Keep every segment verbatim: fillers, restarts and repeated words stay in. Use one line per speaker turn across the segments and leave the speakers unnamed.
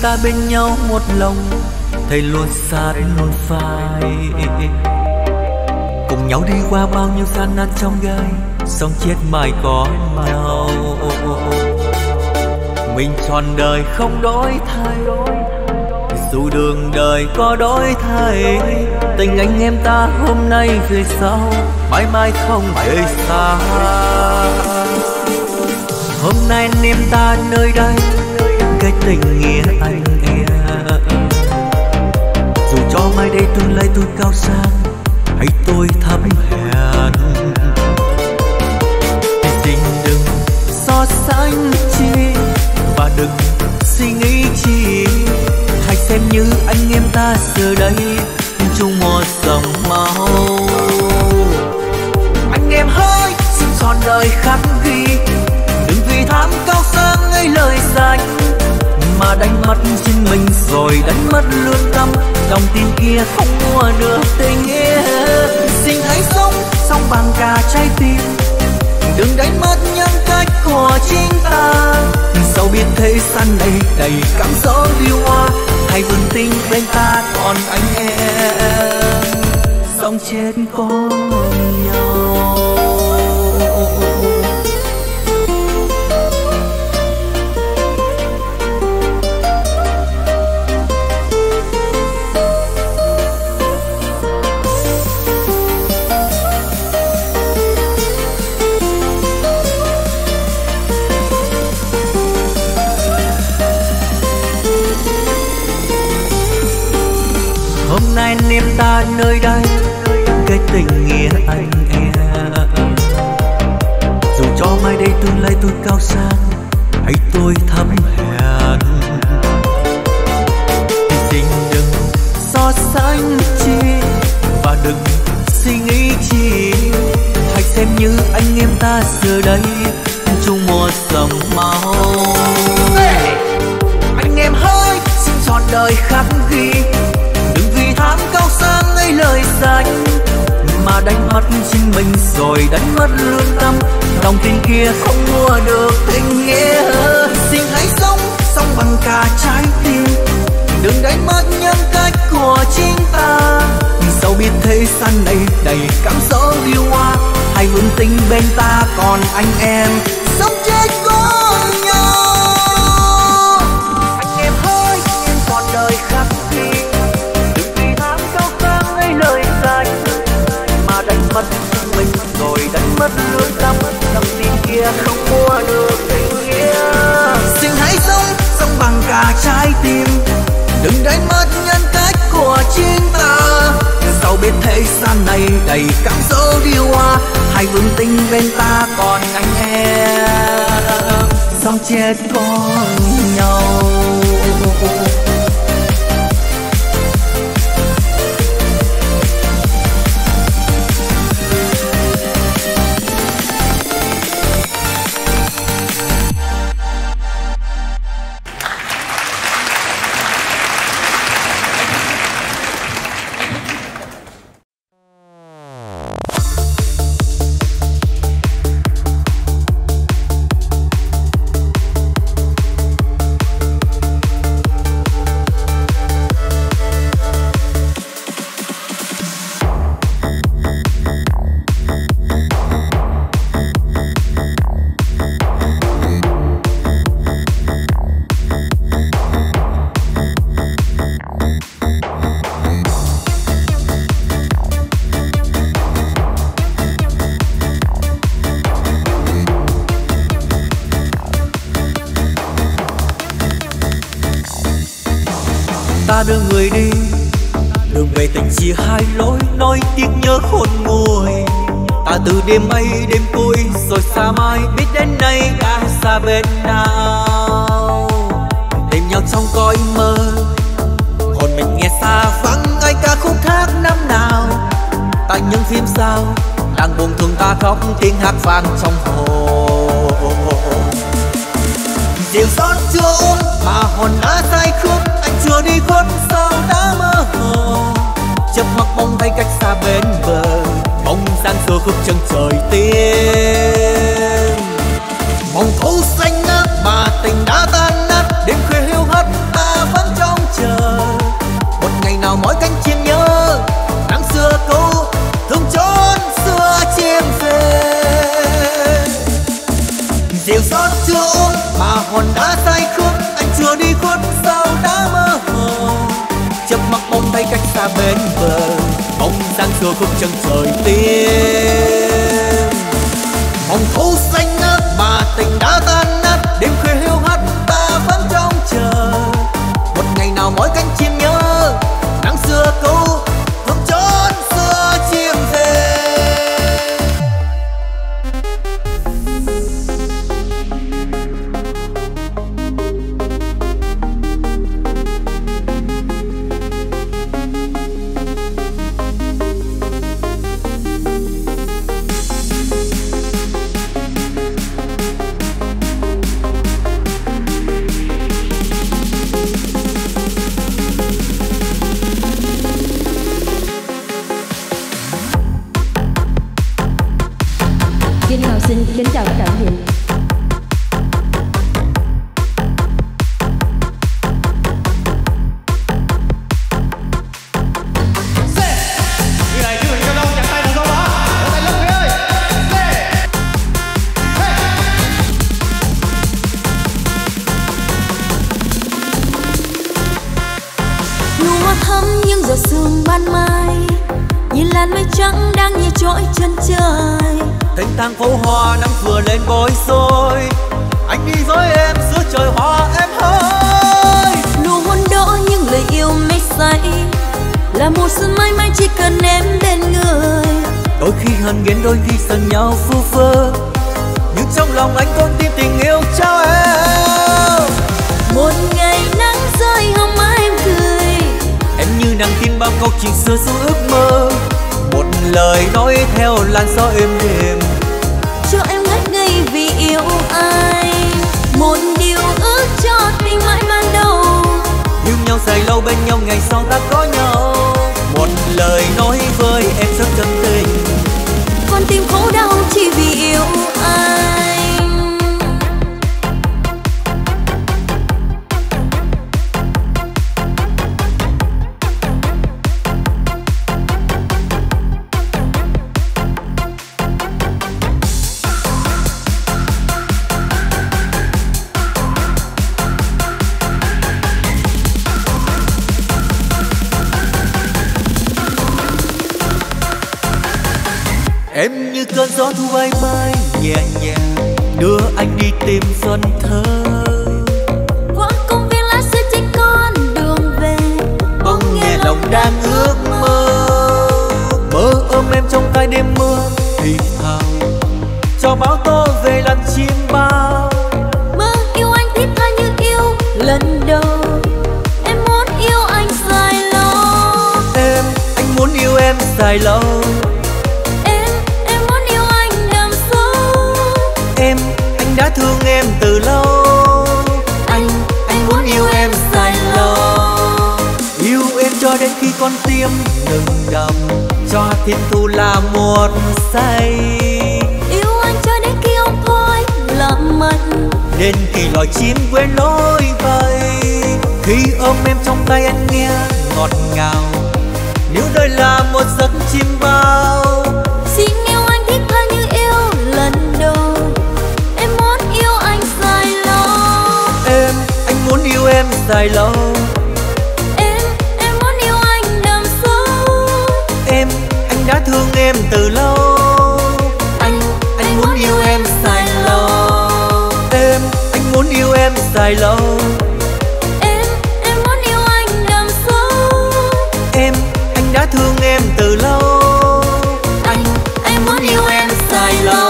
ta bên nhau một lòng, thầy luôn sát luôn phai, cùng nhau đi qua bao nhiêu gian nan trong gai, sống chết mãi có nhau. Mình trọn đời không đổi thay, dù đường đời có đổi thay, tình anh em ta hôm nay về sau, mãi mãi không thể xa. Hôm nay anh em ta nơi đây, cái tình nghĩa anh em. Dù cho mai đây tương lai tôi cao sang, hay tôi thấp hèn, thì xin đừng so sánh chi, và đừng suy nghĩ chi. Hãy xem như anh em ta giờ đây chung một dòng máu. Anh em hỡi, xin trọn đời khắc ghi, đừng vì tham cao sang ấy lời danh, mà đánh mất chính mình rồi đánh mất lương tâm. Đồng tin kia không mua được tình nghĩa. Xin hãy sống, sống bằng cả trái tim, đừng đánh mất nhân cách của chính ta. Dẫu biết thế gian này đầy cám dỗ điều hoa, hãy vững tin bên ta còn anh em, sống chết có nhau. Hôm nay anh em ta nơi đây, cái tình nghĩa anh em. Dù cho mai đây tương lai tôi cao sang, hay tôi thấp hèn, thì xin đừng so sánh chi, và đừng suy nghĩ chi. Hãy xem như anh em ta giờ đây chung một dòng máu. Anh em hỡi, xin trọn đời khắc ghi, tham cao sang ấy lời danh, mà đánh mất chính mình rồi đánh mất lương tâm. Đồng tin kia không mua được tình nghĩa. Xin hãy sống, sống bằng cả trái tim, đừng đánh mất nhân cách của chính ta. Dẫu biết thế gian này đầy cám dỗ điều hoa, hãy vững tin bên ta còn anh em, sống chết có nhau. Anh em hỡi, em còn đời khắc ghi, lời danh, mà đánh mất mình rồi đánh mất lương tâm. Lòng tin kia không mua được tình nghĩa. Xin hãy sống, sống bằng cả trái tim, đừng đánh mất nhân cách của chính ta. Dẫu biết thế gian này đầy cám dỗ điều hoa, hãy vững tin bên ta còn anh em, sống chết còn nhau. Ta đưa người đi, đường về tình chia hai lối, nỗi tiếc nhớ khôn nguôi. Ta từ đêm ấy đêm cuối rồi xa mai, biết đến nay đã xa bên nào. Tìm nhau trong cõi mơ, hồn mình nghe xa vắng ai ca khúc hát năm nào. Tại những phim sao đang buồn thương ta khóc, tiếng hát vang trong hồn. Dịu gió chưa ôn mà hồn đã say khướt, anh chưa đi khuất sao đã mơ hồ. Chớp mắt bóng thấy cách xa bên bờ, bóng dáng xưa khúc chân trời tiên. Mong thu xanh ngát mà tình đã tan nát, đêm khuya hiu hắt ta vẫn cơ khúc chân trời tiên. Hồng thu xanh ngát mà tình đã tan nát, đêm khuya hiu hắt ta vẫn trông chờ một ngày nào mỗi cánh chim nhớ nắng xưa cũ hướng chốn xưa chim về.
Kim Hào xin kính chào các đại diện.
Lúa thắm những giọt sương ban mai, nhìn làn mây trắng đang như trỗi chân trời.
Thanh thang phố hoa nắng vừa lên bối rối, anh đi với em giữa trời hoa em hỡi.
Nụ hôn đỏ những lời yêu mê say, là một sớm mai mai chỉ cần em bên người.
Đôi khi hờn ghen đôi khi giận nhau vu vơ, nhưng trong lòng anh con tim tình yêu trao em.
Một ngày nắng rơi hồng má em cười,
em như nàng tin bao câu chuyện xưa dù ước mơ. Một lời nói theo làn gió êm đềm,
cho em ngất ngây vì yêu anh. Một điều ước cho tình mãi ban đầu,
yêu nhau dài lâu bên nhau ngày sau ta có nhau. Một lời nói với em rất chân tình,
con tim khổ đau chỉ vì yêu anh.
Em như cơn gió thu bay bay nhẹ nhàng, đưa anh đi tìm xuân thơ.
Qua công viên lá xưa trên con đường về,
Bỗng nghe lòng đang ước mơ, mơ ôm em trong tay đêm mưa thì thào, cho báo tố về lần chim bao.
mơ yêu anh thiết tha như yêu lần đầu, em muốn yêu anh dài lâu.
Em, anh muốn yêu em dài lâu. Em, anh đã thương em từ lâu. Anh, anh muốn yêu em dài lâu. Yêu em cho đến khi con tim ngừng đập, cho thiên thu là một say.
Yêu anh cho đến khi ông thôi làm mất,
đến khi loài chim quên lối bay. Khi ôm em trong tay anh nghe ngọt ngào, nếu đời là một giấc chim bao.
xin yêu anh thiết tha như yêu lần đầu, em muốn yêu anh dài lâu.
Em, anh muốn yêu em dài lâu.
Em, em muốn yêu anh đậm sâu.
Em, anh đã thương em từ lâu. Anh, anh muốn yêu em dài lâu. Em, anh muốn yêu em dài lâu.
Em, em muốn yêu anh đậm sâu.
Em, anh đã thương em từ lâu. Anh, anh muốn yêu em dài lâu.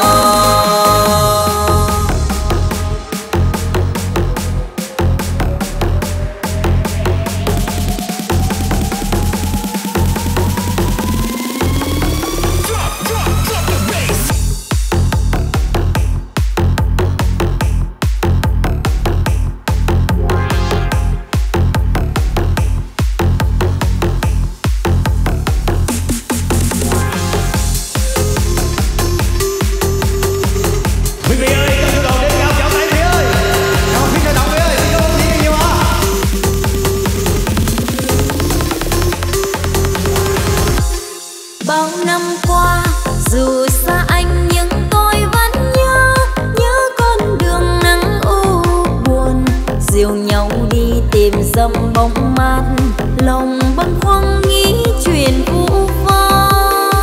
Bao năm qua dù xa anh nhưng tôi vẫn nhớ, nhớ con đường nắng u buồn, dìu nhau đi tìm dầm bóng mát, lòng bâng khuâng nghĩ chuyện vu vơ.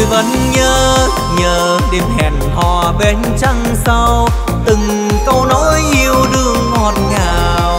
Tôi vẫn nhớ, nhớ đêm hẹn hò bên trăng sau, từng câu nói yêu đương ngọt ngào.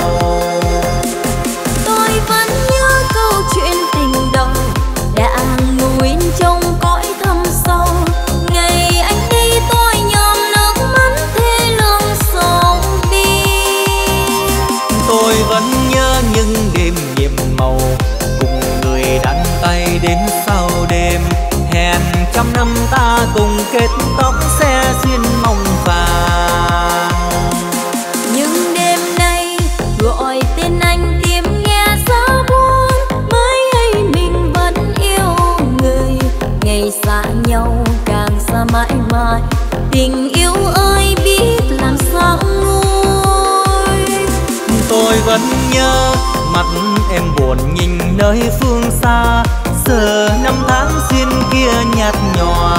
Tôi vẫn nhớ câu chuyện tình đầu đã nguyện trong cõi thâm sâu. Ngày anh đi tôi nhòm nước mắt thê lương sông đi.
Tôi vẫn nhớ những đêm nhiệm màu cùng người đan tay đến sau đêm. Hẹn trăm năm ta cùng kết tóc xe duyên mong vàng.
Nhưng đêm nay gọi tên anh tìm nghe giá buồn, mới hay mình vẫn yêu người. Ngày xa nhau càng xa mãi mãi, tình yêu ơi biết làm sao nguôi.
Tôi vẫn nhớ mặt em buồn nhìn nơi phương xa, giờ năm tháng xuyên kia nhạt nhòa.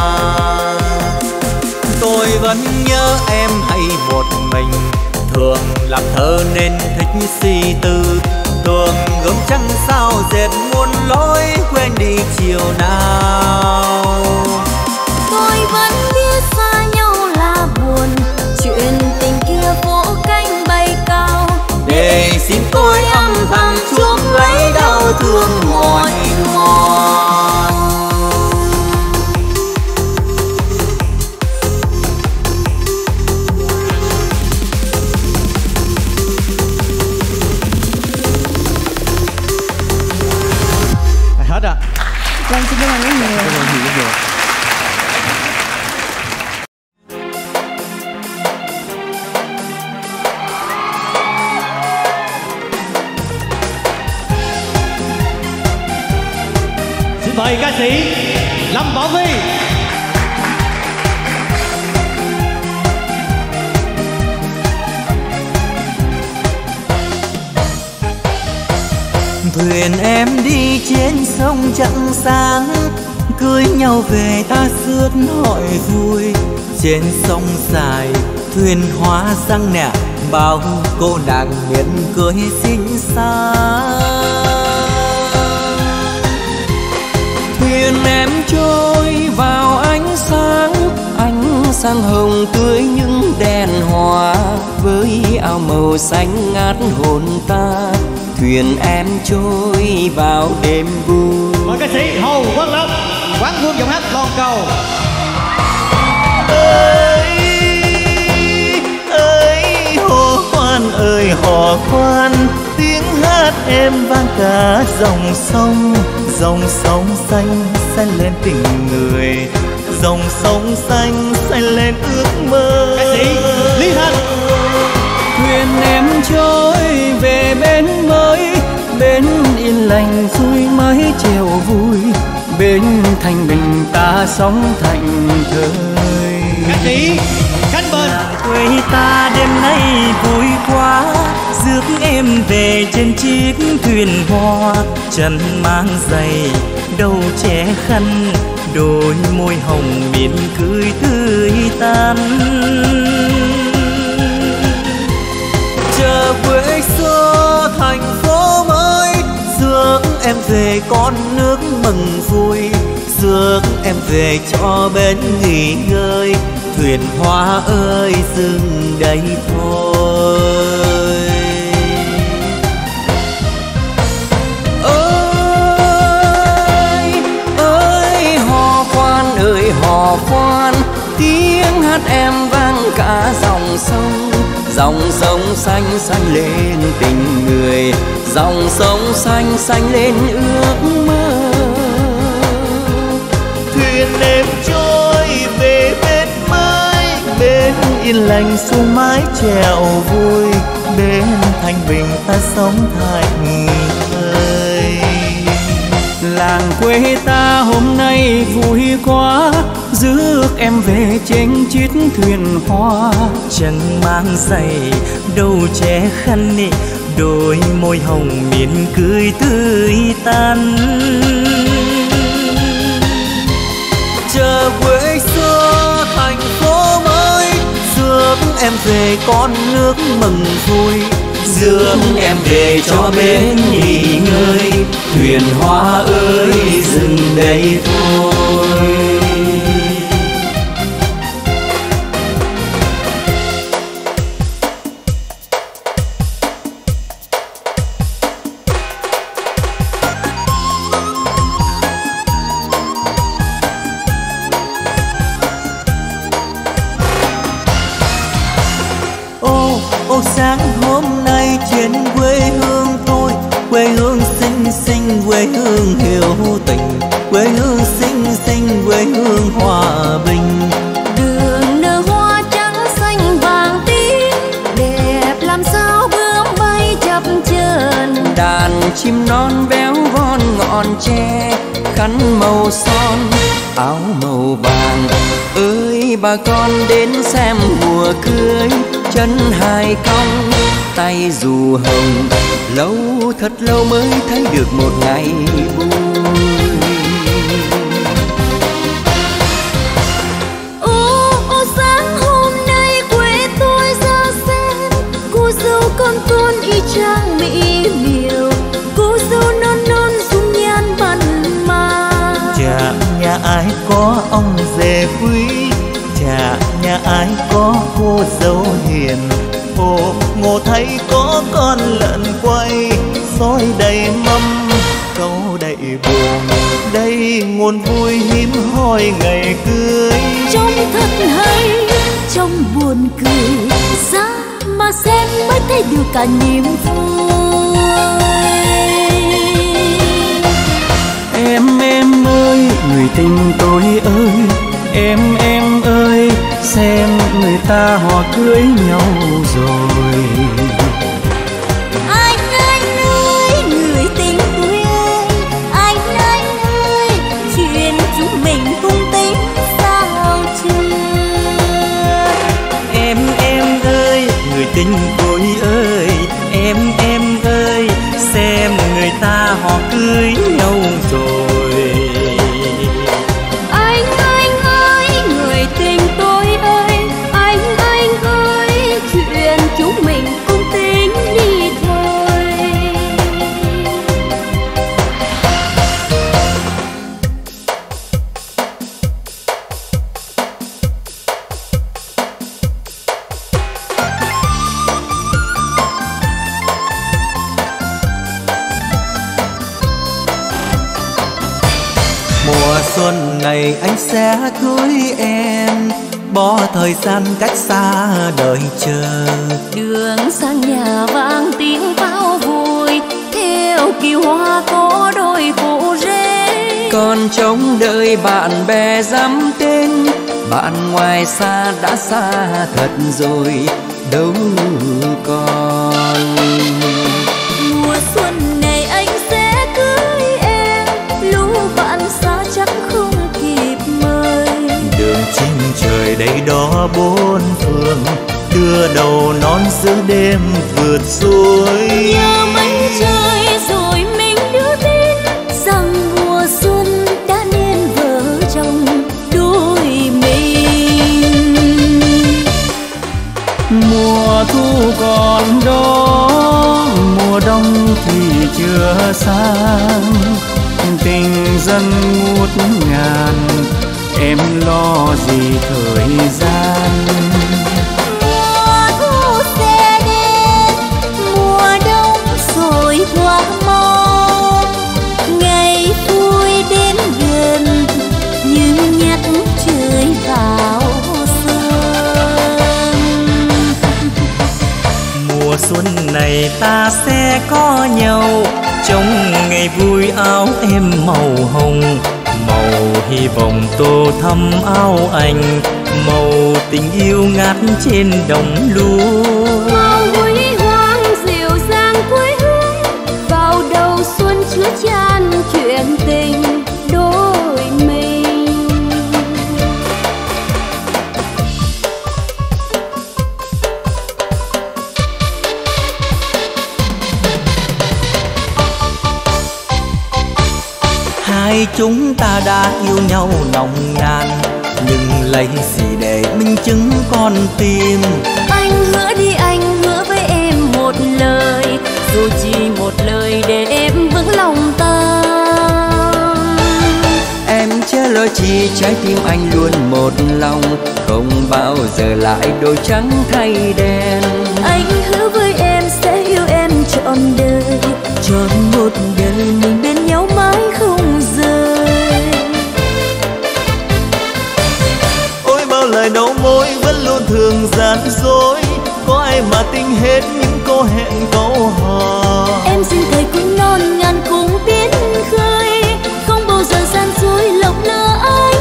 Tôi vẫn nhớ em hay một mình, thường làm thơ nên thích suy tư. Đường gươm trăng sao dệt muôn lối, quên đi chiều nào.
Tôi vẫn biết xa nhau là buồn, chuyện tình kia vỗ cánh bay cao.
Để xin tôi âm thầm chuốc lấy đau thương mỏi mòn.
Hết ạ.
Vâng, xin cảm ơn rất nhiều.
Cảm ơn rất nhiều. Xin mời ca sĩ Lâm Bảo Vy.
Thuyền em đi trên sông trăng sáng, cưới nhau về ta rước hỏi vui. Trên sông dài thuyền hóa răng nè, bao cô nàng miền cưới xinh xắn. Thuyền em trôi vào ánh sáng, ánh sáng hồng tươi những đèn hoa, với áo màu xanh ngát hồn ta. Thuyền em trôi vào đêm vui.
Mời ca sĩ Hồ Quang Long, Quán Vương giọng hát Lon Cầu.
Ơi ơi Hồ Quan ơi Hồ Quan, tiếng hát em vang cả dòng sông. Dòng sông xanh xanh lên tình người, dòng sông xanh xanh lên ước mơ.
Ca sĩ Lý Thanh.
Thuyền em trôi về bến mới, bến yên lành xuôi mái chèo vui. Bến thanh bình ta sống thành thơi.
Ca sĩ Khánh Bền.
Quê ta đêm nay vui quá, rước em về trên chiếc thuyền hoa. Chân mang giày đầu che khăn, đôi môi hồng mỉm cười tươi tắn. Chờ quê xưa thành phố mới, rước em về con nước mừng vui. Rước em về cho bến nghỉ ngơi, thuyền hoa ơi dừng đây thôi. Ơi ơi Hò Khoan ơi Hò Khoan, tiếng hát em vang cả dòng sông. Dòng sông xanh xanh lên tình người, dòng sông xanh xanh lên ước mơ. Thuyền em trôi về bến mới, bến yên lành xuôi mái chèo vui. Bến thanh bình ta sống thành thơi. Làng quê ta hôm nay vui quá, rước em về trên chiếc thuyền hoa. Chân mang giày đầu che khăn nị, đôi môi hồng mỉm cười tươi tắn. Chờ quê xưa thành phố mới, rước em về con nước mừng vui. Rước em về cho bến nghỉ ngơi, thuyền hoa ơi dừng đây thôi. đến quê hương tôi, quê hương xinh xinh, quê hương hiểu tình, quê hương xinh xinh, quê hương hòa bình.
Đường nở hoa trắng xanh vàng tím, đẹp làm sao bướm bay chập chờn.
Đàn chim non véo von ngọn tre, khăn màu son áo màu vàng. Ơi bà con đến xem mùa cưới, chân hai cong tay dù hồng, lâu thật lâu mới thấy được một ngày vui.
Ô ô sáng hôm nay quê tôi ra xem, cô dâu con tôn y chang mỹ miều, cô dâu non non dung nhan mặn mà.
Chả nhà ai có ông rể quý, chả nhà ai có cô dâu hiền. Ô ngô thấy có con lợn quay, sói đầy mâm câu đầy buồn. Đây nguồn vui hiếm hoi ngày cưới,
Trông thật hay, trông buồn cười, ra mà xem mới thấy được cả niềm vui.
Em em ơi, người tình tôi ơi, em em ơi, xem người ta họ cưới nhau rồi.
Anh anh ơi, người tình tôi ơi, anh anh ơi, chuyện chúng mình cùng tính sao chưa?
em em ơi, người tình tôi ơi, em em ơi, xem người ta họ cưới nhau rồi.
Anh anh ơi, người tình tôi ơi, anh anh ơi, chuyện chúng mình cùng tính đi thôi.
Mùa xuân này anh sẽ cưới em, bỏ thời gian cách xa đợi chờ.
Đường sang nhà vang tiếng pháo vui, theo kiều hoa có đôi phụ rể.
Còn trông đợi bạn bè dám tên, bạn ngoài xa đã xa thật rồi đâu còn.
Mùa xuân này anh sẽ cưới em, lũ bạn xa chắc không kịp mời.
Đường chim trời đây đó bốn phương, đưa đầu non giữa đêm vượt suối.
Nhớ mấy trời rồi mình đưa tin rằng mùa xuân đã nên vợ chồng đôi mình.
Mùa thu còn đó, mùa đông thì chưa sang, tình dân ngút ngàn, em lo gì thời gian.
Mùa thu sẽ đến, mùa đông rồi qua mau, ngày vui đến gần như nhắc trời vào xuân.
Mùa xuân này ta sẽ có nhau, trong ngày vui áo em màu hồng, màu hy vọng tô thắm áo anh, màu tình yêu ngát trên đồng lúa.
Màu huy hoàng dịu dàng quê hương, vào đầu xuân chứa chan chuyện tình đôi mình.
Hai chúng ta đã yêu nhau nồng nàn, nhưng lấy gì để minh chứng con tim.
Anh hứa đi, anh hứa với em một lời, dù chỉ một lời để em vững lòng ta.
Em chớ lo chi, trái tim anh luôn một lòng, không bao giờ lại đổi trắng thay đen.
Anh hứa với em sẽ yêu em trọn đời, trọn một đời mình bên nhau mãi không rời.
Ôi bao lời đầu môi vẫn luôn thường gian dối, có ai mà tin hết những câu có hẹn câu hò.
Em xin thầy cũng non ngàn cũng biết khơi, không bao giờ gian dối lộng lừa anh.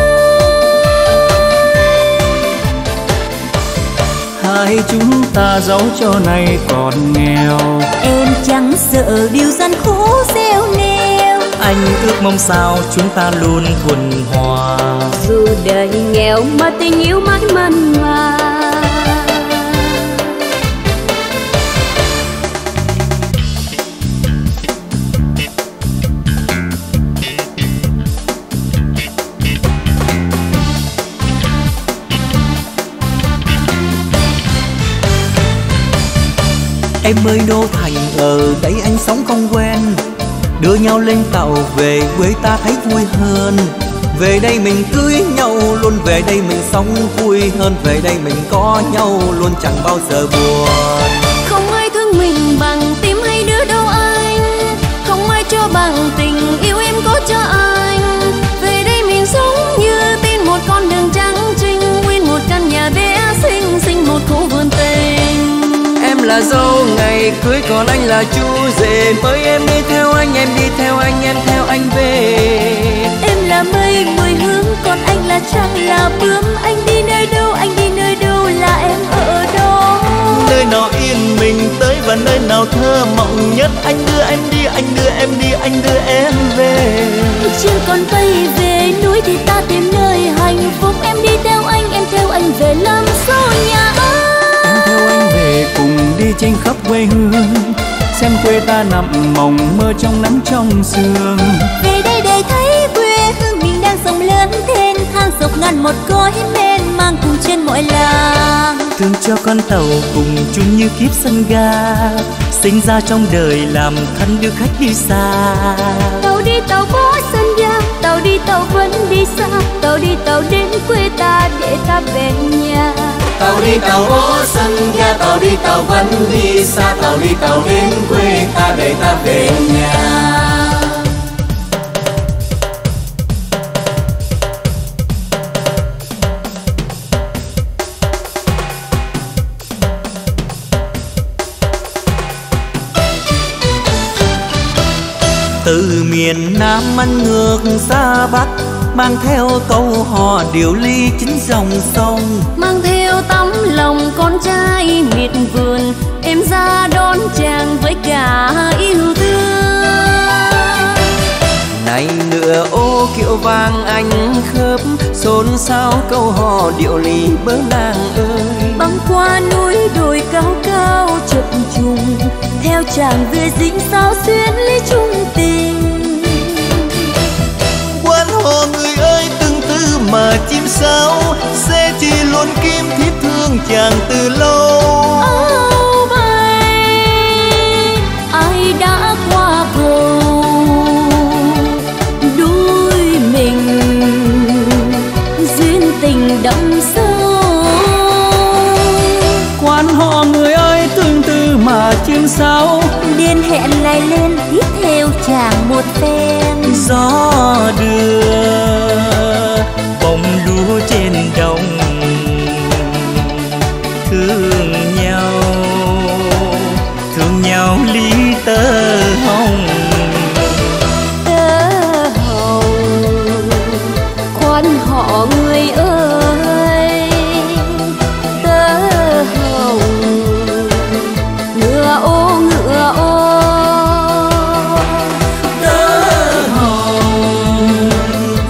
Hai chúng ta dẫu cho này còn nghèo,
Em chẳng sợ điều gian khổ gieo neo.
anh ước mong sao chúng ta luôn thuần hòa.
Dù đời nghèo mà tình yêu mãi mặn mà.
Em ơi Đô Thành ở đây anh sống không quen, đưa nhau lên tàu về quê ta thấy vui hơn. Về đây mình cưới nhau luôn, về đây mình sống vui hơn, về đây mình có nhau luôn chẳng bao giờ buồn.
Không ai thương mình bằng tim hay đứa đâu anh, không ai cho bằng tình yêu em có cho anh. Về đây mình sống như tin một con đường trắng trinh, nguyên một căn nhà bé xinh xinh một khu vườn tình.
Em là dâu ngày cưới còn anh là chú rể, mới em đi theo anh, em đi theo anh, em theo anh về.
Em là mây mùi hương còn anh là trăng là bướm, anh đi nơi đâu anh đi nơi đâu là em ở đó.
Nơi nào yên mình tới và nơi nào thơ mộng nhất, anh đưa em đi, anh đưa em đi, anh đưa em về.
Trên con bay về núi thì ta tìm nơi hạnh phúc, em đi theo anh, em theo anh về làm số nhà anh.
Em theo anh về cùng đi trên khắp quê hương, xem quê ta nằm mộng mơ trong nắng trong sương.
Về đây để thấy quê hương mình đang rộng lớn thênh thang, dọc ngàn một cõi mênh mang cùng trên mọi làng.
Thương cho con tàu cùng chung như kiếp sân ga, sinh ra trong đời làm thân đưa khách đi xa.
Tàu đi tàu có sân ga, tàu đi tàu vẫn đi xa, tàu đi tàu đến quê ta để ta về nhà.
Tàu đi tàu có sân ga, tàu đi tàu vẫn đi xa, tàu đi tàu đến quê ta để ta về nhà. Từ miền Nam anh ngược ra Bắc, mang theo câu hò điệu ly chính dòng sông.
Mang theo tấm lòng con trai miệt vườn, em ra đón chàng với cả yêu thương.
Này ngựa ô kiệu vang anh khớp, xôn xao câu hò điệu ly bớ nàng ơi.
Băng qua núi đồi cao cao chập trùng, theo chàng về dinh sao xuyên ly chung tình.
Quan họ người ơi từng tư mà chim sáo, sẽ chỉ luôn kim thiết thương chàng từ lâu.
Áo bay ai đã qua cầu đôi mình, duyên tình đậm sâu.
Quan họ người ơi tương tư mà chim sáo,
Điên hẹn lại lên tiếp theo chàng một phen.
gió đưa bông lúa trên đồng, thương nhau thương nhau lý tơ hồng.
Tơ hồng quan họ người ơi, tơ hồng ngựa ô ngựa ô.
Tơ hồng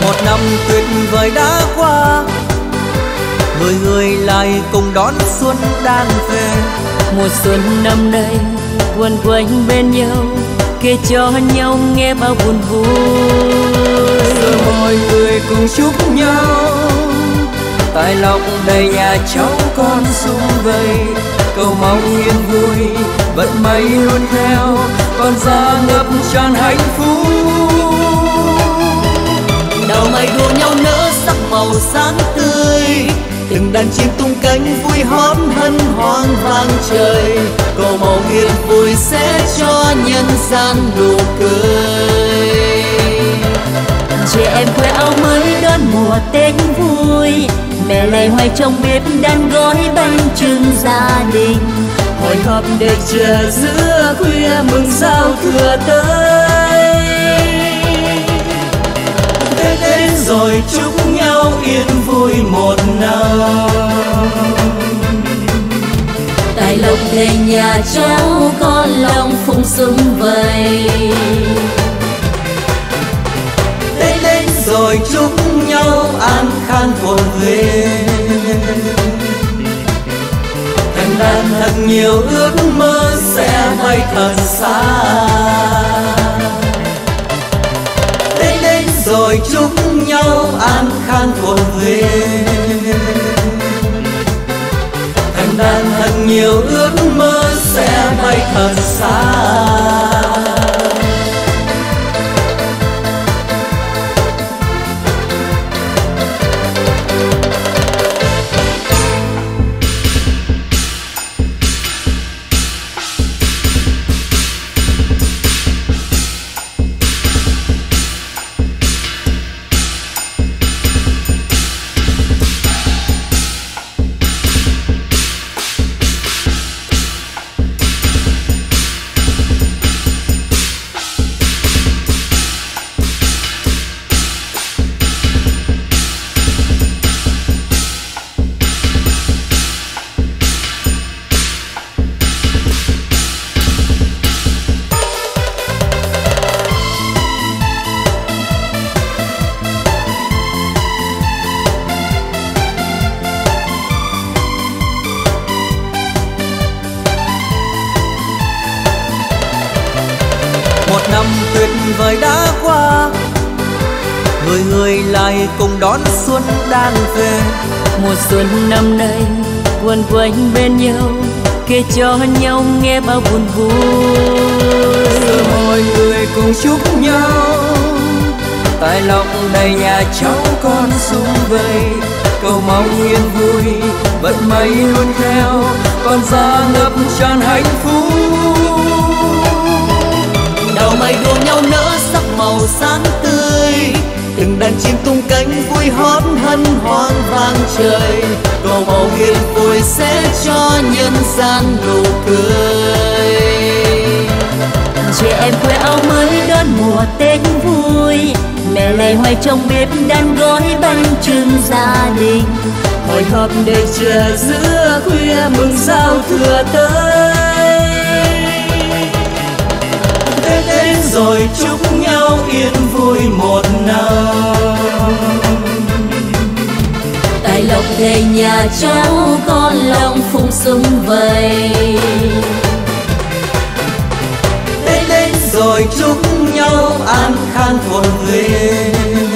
Một năm tuyệt vời đã qua, người người lại cùng đón xuân đang về.
Mùa xuân năm nay quấn quanh bên nhau, kể cho nhau nghe bao buồn vui.
Giờ mọi người cùng chúc nhau, tài lộc đầy nhà cháu con sum vầy. Cầu mong yên vui, vận may luôn theo, con ra ngập tràn hạnh phúc.
Đào mây đua nhau nở sắc màu sáng tươi, từng đàn chim tung cánh vui hót hân hoan vang trời. Cầu mong yên vui sẽ cho nhân gian nụ cười.
Trẻ em khoe áo mới đón mùa Tết vui, mẹ lại hoài trong bếp đang gói bánh trưng gia đình.
Hồi hộp đợi chờ giữa khuya mừng giao thừa tới. Tết đến rồi chúc nhau yên vui một năm,
tài lộc đầy nhà cháu con lòng phụng sum vầy.
Tết đến rồi chúc nhau an khang thuở về, thành đàn thật nhiều ước mơ sẽ bay thật xa. Tết đến rồi chúc nhau an khang thuở về, thành đàn thật nhiều ước mơ sẽ bay thật xa. Một năm tuyệt vời đã qua, người người lại cùng đón xuân đang về.
Mùa xuân năm nay quấn quanh bên nhau, kể cho nhau nghe bao buồn vui.
Giờ mọi người cùng chúc nhau, tài lộc đầy nhà cháu con sum vầy. Cầu mong yên vui, vận may luôn theo, con ra ngập tràn hạnh phúc.
Đào mây đua nhau nở sắc màu sáng tươi, từng đàn chim tung cánh vui hót hân hoan vang trời. Cầu mong yên vui sẽ cho nhân gian nụ cười.
Trẻ em khoe áo mới đón mùa Tết vui, mẹ lại hoài trong bếp đang gói bánh trưng gia đình.
Hồi hộp đợi chờ giữa khuya mừng giao thừa tới. Tết đến rồi chúc nhau yên vui một năm,
tài lộc đầy nhà cháu con lòng phụng sum vầy.
Tết đến rồi chúc nhau an khang thuở về,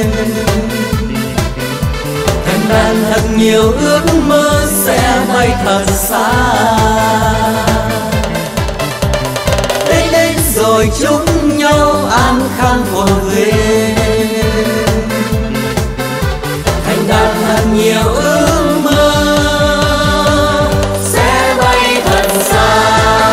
thành đàn thật nhiều ước mơ sẽ bay thật xa. Tết đến rồi chúc nhau an khang thuở về, thành đạt thật nhiều ước mơ sẽ bay thật xa.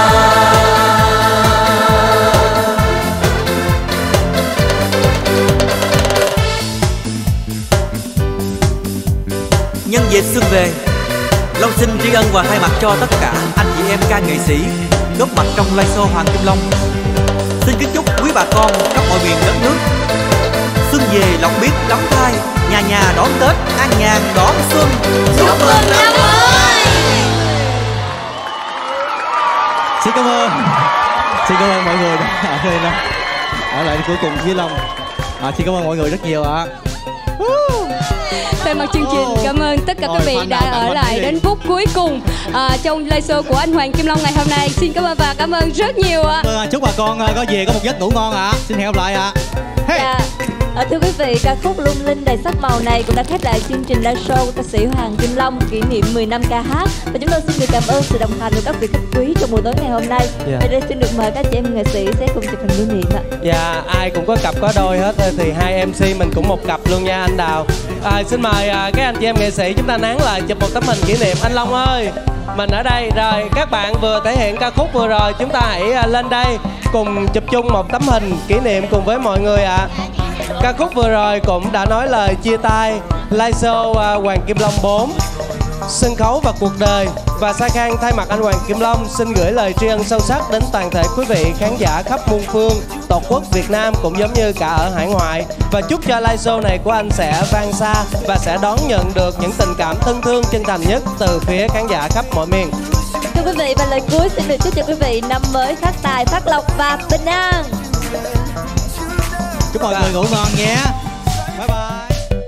Nhân dịp xuân về, Long xin tri ân và thay mặt cho tất cả anh chị em ca nghệ sĩ góp mặt trong live show Hoàng Kim Long, xin kính chúc quý bà con khắp mọi miền đất nước xuân về lòng biết lắm thai, nhà nhà đón Tết an nhàn đón xuân. Chúc mừng năm mới.
Xin cảm ơn, xin cảm ơn mọi người đã ở đây ở lại cuối cùng với Long. À, xin cảm ơn mọi người rất nhiều ạ. À.
thay mặt chương trình cảm ơn tất cả quý vị đã ở lại đến phút cuối cùng à, trong live show của anh Hoàng Kim Long ngày hôm nay. Xin cảm ơn và cảm ơn rất nhiều ạ.
À, chúc bà con có về có một giấc ngủ ngon ạ. À. Xin hẹn gặp lại ạ. À. Hey.
Dạ. À, thưa quý vị, ca khúc lung linh đầy sắc màu này cũng đã khép lại chương trình live show của ca sĩ Hoàng Kim Long kỷ niệm mười năm ca hát. Và chúng tôi xin được cảm ơn sự đồng hành của các vị khách quý trong buổi tối ngày hôm nay. Dạ. Bây giờ xin được mời các chị em nghệ sĩ sẽ cùng chụp hình lưu niệm ạ.
Dạ, ai cũng có cặp có đôi hết thì hai em xê mình cũng một cặp luôn nha anh Đào. À, xin mời à, các anh chị em nghệ sĩ chúng ta nán lại chụp một tấm hình kỷ niệm. Anh Long ơi, mình ở đây rồi, các bạn vừa thể hiện ca khúc vừa rồi, chúng ta hãy à, lên đây cùng chụp chung một tấm hình kỷ niệm cùng với mọi người ạ. À. Ca khúc vừa rồi cũng đã nói lời chia tay live show uh, Hoàng Kim Long bốn, sân khấu và cuộc đời. Và Sa Khang thay mặt anh Hoàng Kim Long xin gửi lời tri ân sâu sắc đến toàn thể quý vị khán giả khắp muôn phương tổ quốc Việt Nam cũng giống như cả ở hải ngoại. Và chúc cho live show này của anh sẽ vang xa và sẽ đón nhận được những tình cảm thân thương chân thành nhất từ phía khán giả khắp mọi miền.
Thưa quý vị, và lời cuối xin được chúc cho quý vị năm mới phát tài, phát lộc và bình an.
Chúc mọi người ngủ ngon nhé. Bye bye.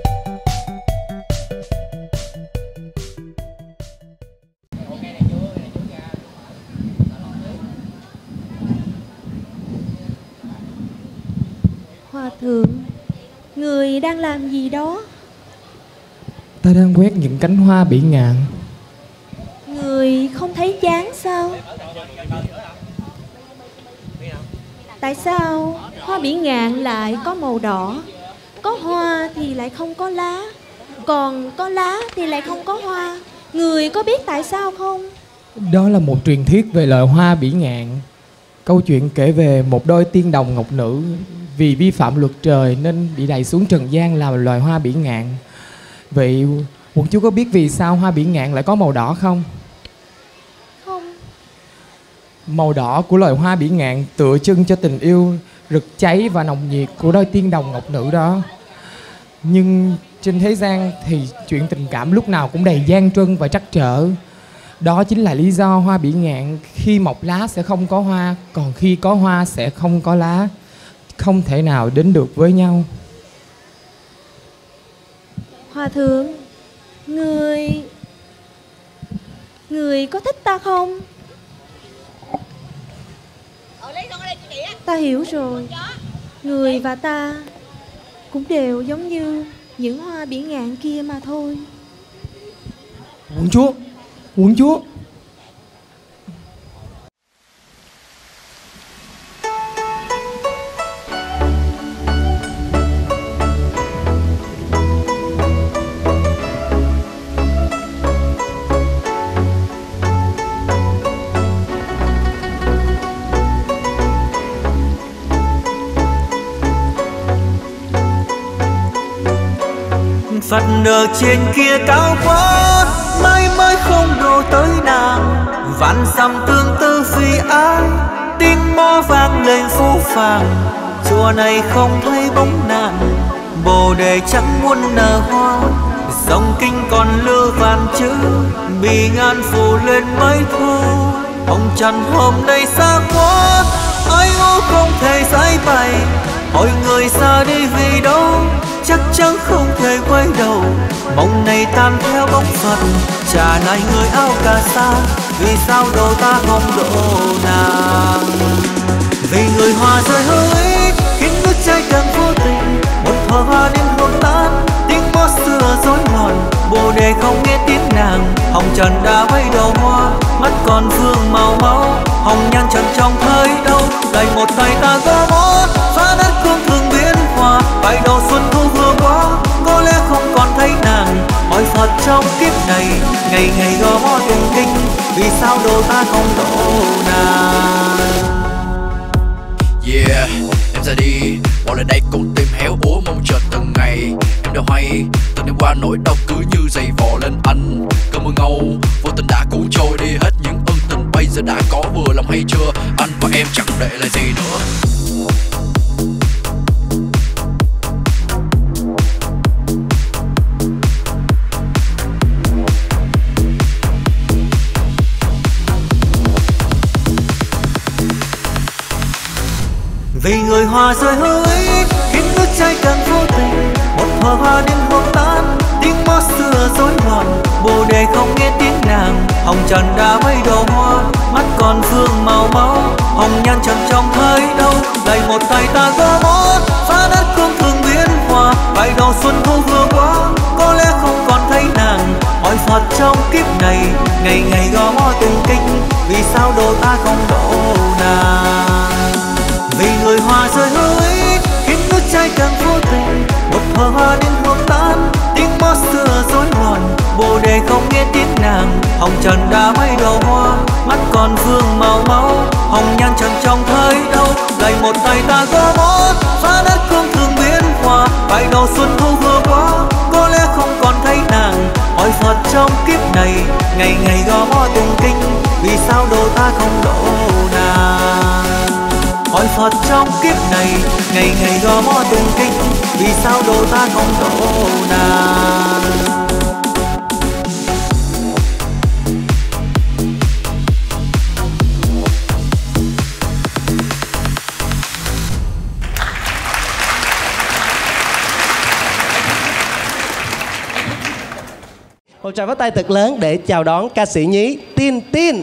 Hòa thượng, người đang làm gì đó?
Ta đang quét những cánh hoa bỉ ngạn.
Người không thấy chán sao? Tại sao hoa bỉ ngạn lại có màu đỏ? Có hoa thì lại không có lá, còn có lá thì lại không có hoa. Người có biết tại sao không?
Đó là một truyền thuyết về loài hoa bỉ ngạn. Câu chuyện kể về một đôi tiên đồng ngọc nữ vì vi phạm luật trời nên bị đày xuống trần gian làm loài hoa bỉ ngạn. Vậy quận chúa có biết vì sao hoa bỉ ngạn lại có màu đỏ không?
Không.
Màu đỏ của loài hoa bỉ ngạn tựa trưng cho tình yêu rực cháy và nồng nhiệt của đôi tiên đồng ngọc nữ đó. Nhưng trên thế gian thì chuyện tình cảm lúc nào cũng đầy gian truân và trắc trở. Đó chính là lý do hoa bỉ ngạn khi mọc lá sẽ không có hoa, còn khi có hoa sẽ không có lá, không thể nào đến được với nhau.
Hòa thượng, người... Người có thích ta không? Ta hiểu rồi. Người và ta cũng đều giống như những hoa bỉ ngạn kia mà thôi.
Quận chúa, quận chúa.
Phật ở trên kia cao quá, mãi mãi không độ tới nàng. Vạn dặm tương tư vì ai, tiếng mõ vang lên phố phàng. Chùa này không thấy bóng nàng, bồ đề chẳng muốn nở hoa. Dòng kinh còn lưu vạn chữ, bì ngạn phủ lên mấy thu. Hồng trần hôm nay xa quá, ai ô không thể giải bày. Hỏi người xa đi vì đâu, chắc chắn không thể quay đầu. Mong này tan theo bóng Phật, trả lại người áo cà sa. Vì sao độ ta không độ nàng? Vì người hòa rơi hỡi, khiến nước trái càng vô tình. Một thuở hoa đêm hồn tan, tiếng mõ xưa rối loạn. Bồ đề không nghe tiếng nàng, hồng trần đã bay đầu hoa. Mắt còn vương màu máu, hồng nhan chẳng trông thấy đâu. Đầy một tay ta có mót, phá nát cung thường biến hòa. Bài đầu xuân thu vừa qua, có lẽ không còn thấy nàng. Hỏi Phật trong kiếp này, ngày ngày gõ mõ tụng kinh. Vì sao độ ta không độ nàng?
Yeah, em ra đi, bỏ lại đây cùng tim héo úa mong chờ từng ngày. Em đâu hay, từ đêm qua nỗi đau cứ như dày vò lên anh. Cơn mưa ngâu, vô tình đã cuốn trôi đi hết những ân tình. Bây giờ đã có vừa lòng hay chưa, anh và em chẳng để lại gì nữa.
Vì người hòa rơi hỡi, khiến nước trái càng vô tình. Một thuở hoa đêm hồn tan, tiếng mõ nhan chẳng trông thấy đâu. Lại một tay ta gõ mõ phá nát cương thường biến hòa. Vài đầu xuân thu vừa qua có lẽ không còn thấy nàng. Hỏi Phật trong kiếp này ngày ngày gõ mõ từng kinh, vì sao độ ta không độ nàng. Vì người hoa rơi hỡi khiến nước trai càng vô tình. Một hờ hoa đến buông tan, tiếng mõ xưa rối loạn. Bồ đề không nghe tiếng nàng, hồng trần đã mấy đầu hoa. Mắt còn vương màu máu, hồng nhan chẳng trông thấy đâu. Lại một tay ta gõ mõ phá nát cương thường biến hòa. Vài đầu xuân thu vừa qua có lẽ không còn thấy nàng. Hỏi Phật trong kiếp này ngày ngày gõ mõ từng kinh, vì sao độ ta không độ nàng. Hỏi Phật trong kiếp này ngày ngày gõ mõ từng kinh, vì sao độ ta không độ nàng.
Một tràng pháo tay thật lớn để chào đón ca sĩ nhí Tin Tin.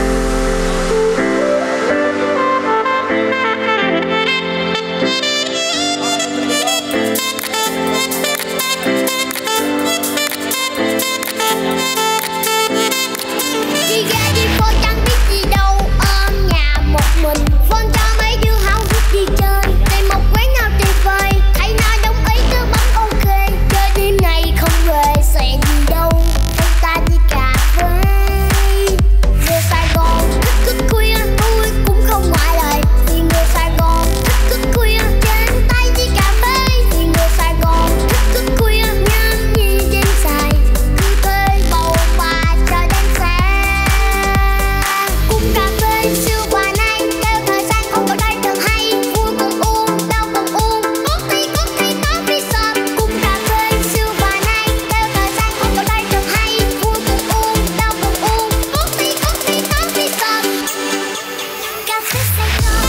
Đi ra đi phố chẳng biết gì đâu, ôm nhà một mình. Phone cho mấy đứa háo hức đi chơi, tìm một quán nào tuyệt vời. Thấy nó đồng ý cứ bấm ok, chơi đêm này không về sẽ gì đâu. Chúng ta đi cà phê về Sài Gòn, thức thức khuya tôi cũng không ngoại lệ. Vì người Sài Gòn thức thức khuya trên tay đi cà phê. Vì người Sài Gòn thức thức khuya nhâm nhi đêm dài, cứ thuê bầu bà cho đến sáng. Cùng cà phê siêu bà này kêu thời gian không có đây thật hay. Vui cùng uống, đau cùng uống, cốt thì cốt thì coffee shop. Cùng cà phê siêu bà này kêu thời gian không có đây thật hay. Vui cùng uống, đau cùng uống, cốt thì cốt thì coffee shop. Cà phê Sài Gòn.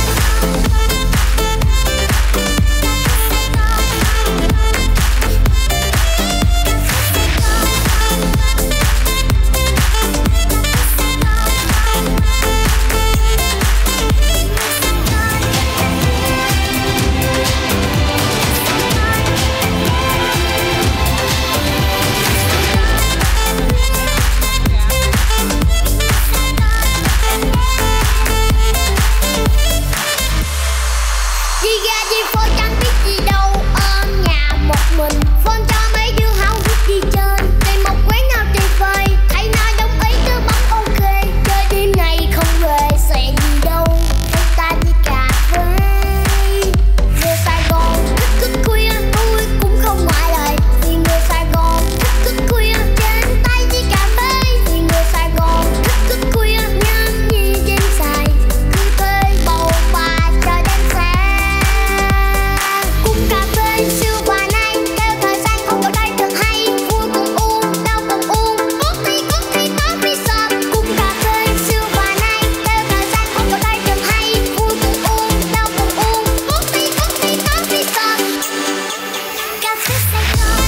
Đi ra đi phố chẳng biết gì đâu, ôm nhà một mình. Phone cho mấy đứa háo hức đi chơi, tìm một quán nào tuyệt vời. Thấy nó đồng ý cứ bấm ok, chơi đêm này không về sẽ gì đâu. Chúng ta đi cà phê về Sài Gòn, thức thức khuya tôi cũng không ngoại lệ. Vì người Sài Gòn thức thức khuya trên tay đi cà phê. Vì người Sài Gòn thức thức khuya nhâm nhi đêm dài, cứ thuê bầu bà cho đến sáng. Cùng cà phê siêu bà này kêu thời gian không có đây thật hay. Vui cùng uống, đau cùng uống, cốt thì cốt thì coffee shop. Cùng cà phê siêu bà này kêu thời gian không có đây thật hay. Vui cùng uống, đau cùng uống, cốt thì cốt thì coffee shop. Cà phê Sài Gòn.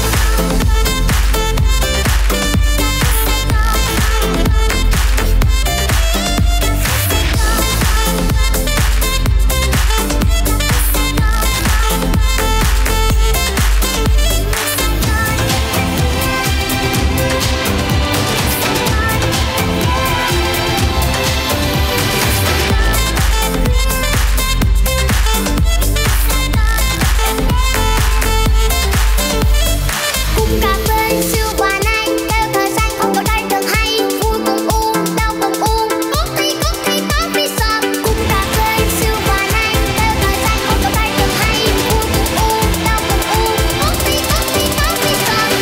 Cùng cà phê siêu bà này kêu thời gian không có đây thật hay. Vui cùng uống, đau cùng uống, cốt thì cốt thì coffee shop. Cùng cà phê siêu bà này kêu thời gian không có đây thật hay. Vui cùng uống, đau cùng uống, cốt thì cốt thì coffee shop.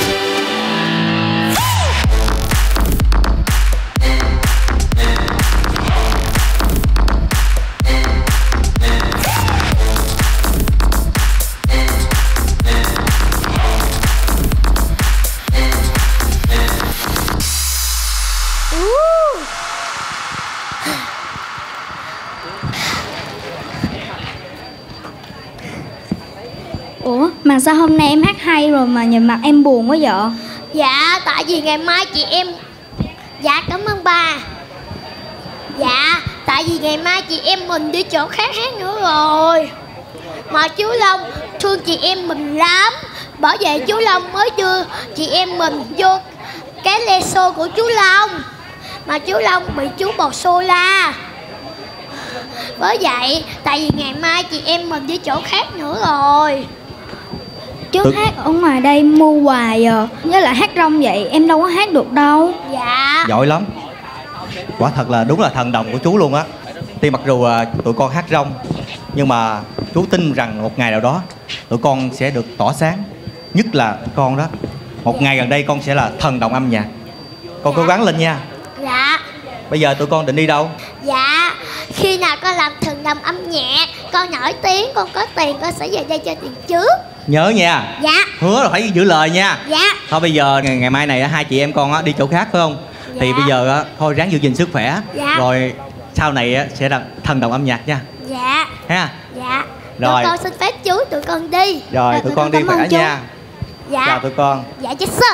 Ủa mà sao hôm nay em hát hay rồi mà nhìn mặt em buồn quá vậy?
Dạ tại vì ngày mai chị em. Dạ cảm ơn bà. Dạ Tại vì ngày mai chị em mình đi chỗ khác hát nữa rồi. Mà chú Long thương chị em mình lắm. Bởi vậy chú Long mới đưa chị em mình vô cái le show của chú Long. Mà chú Long bị chú bò xô la. Bởi vậy tại vì ngày mai chị em mình đi chỗ khác nữa rồi.
Chú Tự... hát ở ngoài đây mua hoài à. Với lại hát rong vậy em đâu có hát được đâu.
Dạ.
Giỏi lắm. Quả thật là đúng là thần đồng của chú luôn á. Tuy mặc dù tụi con hát rong, nhưng mà chú tin rằng một ngày nào đó tụi con sẽ được tỏa sáng. Nhất là con đó, một dạ. ngày gần đây con sẽ là thần đồng âm nhạc. Con dạ. cố gắng lên nha.
Dạ.
Bây giờ tụi con định đi đâu?
Dạ, khi nào con làm thần đồng âm nhạc, con nổi tiếng, con có tiền, con sẽ về đây cho tiền trước.
Nhớ nha.
Dạ.
Hứa là phải giữ lời nha.
Dạ.
Thôi bây giờ ngày, ngày mai này hai chị em con á, đi chỗ khác phải không? Dạ. Thì bây giờ á, thôi ráng giữ gìn sức khỏe. Dạ. Rồi sau này á, sẽ là thần đồng âm nhạc nha.
Dạ.
Ha.
Dạ.
Rồi.
Tụi con xin phép chú, tụi con đi.
Rồi, tụi, tụi con đi khỏe nha.
Dạ.
Chào tụi con.
Dạ chết sơ.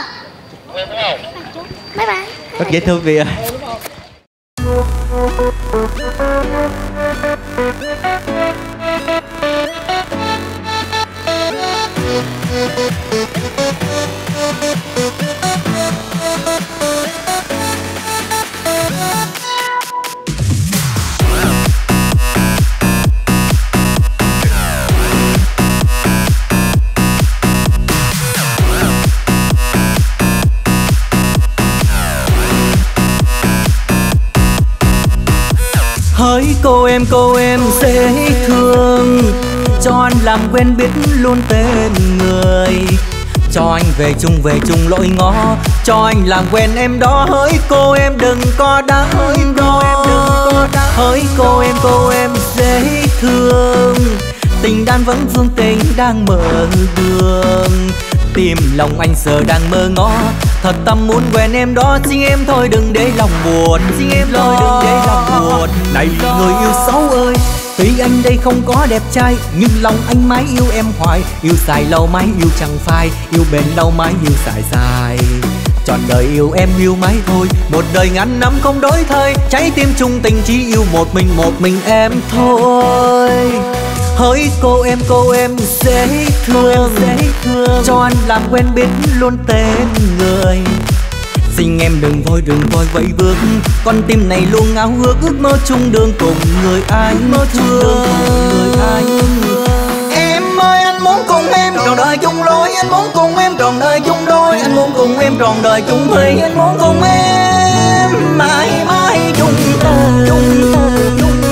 Bye bye.
Rất dễ thương vì
hỡi cô em cô em dễ thương, cho anh làm quen biết luôn tên người, cho anh về chung về chung lối ngõ, cho anh làm quen em đó. Hỡi cô em đừng có đắn đo, hỡi cô em cô em dễ thương, tình đan vẫn vương tình đang mở đường, tìm lòng anh giờ đang mơ ngó, thật tâm muốn quen em đó. Xin em thôi đừng để lòng buồn, xin em thôi đừng để lòng buồn. Này người yêu xấu ơi, tuy anh đây không có đẹp trai, nhưng lòng anh mãi yêu em hoài, yêu dài lâu mãi yêu chẳng phai, yêu bền lâu mãi yêu dài dài. Trọn đời yêu em yêu mãi thôi, một đời ngàn năm không đổi thay, trái tim chung tình chỉ yêu một mình một mình em thôi. Hỡi cô em cô em dễ thương, dễ thương, cho anh làm quen biết luôn tên người. Xin em đừng vội đừng vội vẫy bước, con tim này luôn ngáo ước ước mơ chung đường cùng người anh mơ thương người anh. Em ơi anh muốn cùng em trọn đời chung lối, anh muốn cùng em trọn đời chung đôi, anh muốn cùng em trọn đời chung thủy, anh muốn cùng em mãi mãi chung đời chung đời.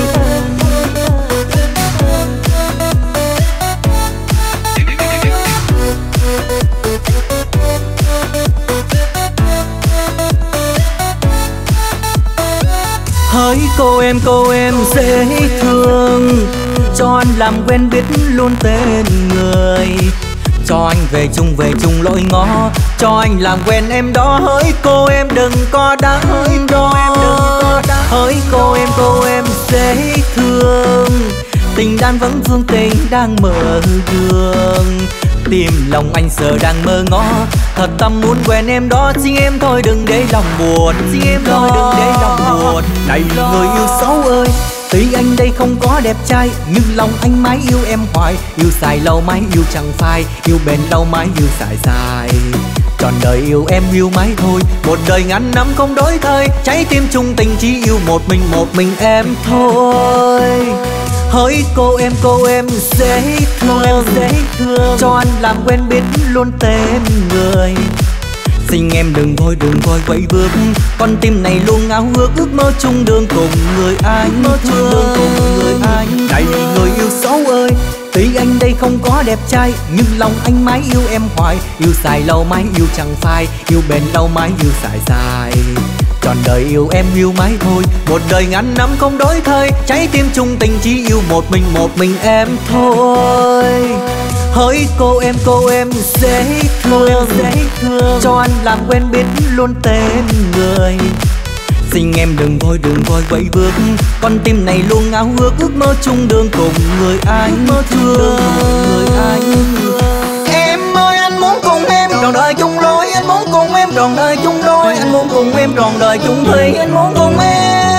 Hỡi cô em cô em dễ thương, cho anh làm quen biết luôn tên người, cho anh về chung về chung lối ngó, cho anh làm quen em đó. Hỡi cô em đừng có đắn đo, hỡi cô em cô em dễ thương, tình đan vẫn vương tình đang mở đường, tìm lòng anh giờ đang mơ ngó, thật tâm muốn quen em đó. Xin em thôi đừng để lòng buồn, xin em thôi đừng để lòng buồn. Này người yêu xấu ơi, tuy anh đây không có đẹp trai, nhưng lòng anh mãi yêu em hoài, yêu dài lâu mãi yêu chẳng phai, yêu bền lâu mãi yêu dài dài. Trọn đời yêu em yêu mãi thôi, một đời ngàn năm không đổi thay, trái tim chung tình chỉ yêu một mình một mình em thôi. Hỡi cô em cô em dễ thương, dễ thương, cho anh làm quen biết luôn tên người. Xin em đừng vội đừng vội vẫy bước, con tim này luôn ngáo ước ước mơ chung đường cùng người anh mơ chung đường cùng người anh. Này người yêu xấu ơi, tuy anh đây không có đẹp trai, nhưng lòng anh mãi yêu em hoài, yêu dài lâu mãi yêu chẳng phai, yêu bền lâu mãi yêu dài dài. Trọn đời yêu em yêu mãi thôi, một đời ngàn năm không đổi thay, trái tim chung tình chỉ yêu một mình một mình em thôi. Hỡi cô em cô em dễ thương, dễ thương, cho anh làm quen biết luôn tên người. Xin em đừng vội đừng vội vẫy bước, con tim này luôn ngáo ước ước mơ chung đường cùng người anh mơ thương người anh. Em ơi anh muốn cùng em trọn đời chung lối, anh muốn cùng em trọn đời chung đôi, anh muốn cùng em trọn đời chung thủy, anh muốn cùng em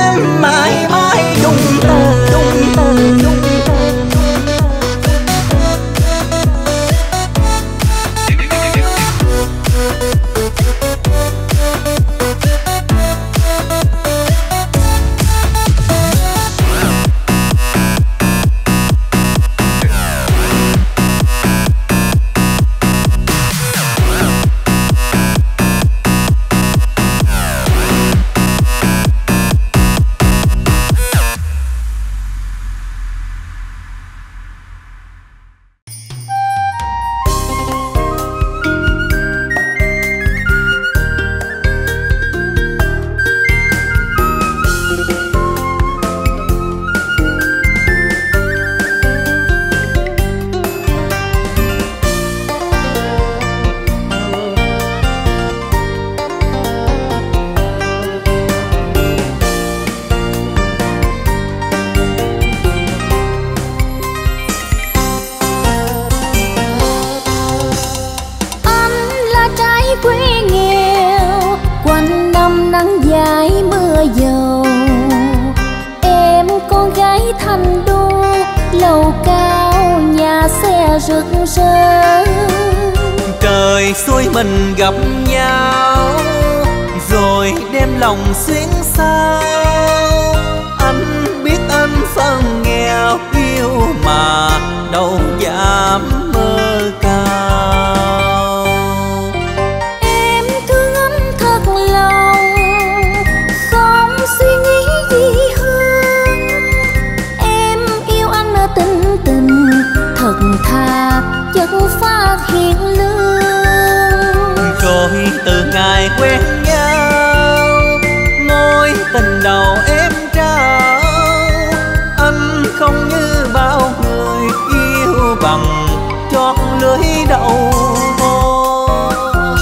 em mãi mãi chung tơ chung tơ chung tơ.
rực rỡ.
Trời xui mình gặp nhau rồi đem lòng xuyên sao. Anh biết anh phân nghèo yêu mà đâu dám mơ cao.
Em thương anh thật lòng không suy nghĩ gì hơn. Em yêu anh ở tình tình thật thà chất phát hiện lương.
Rồi từ ngày quen nhau mối tình đầu em trao. Anh không như bao người yêu bằng chót lưới đậu môi.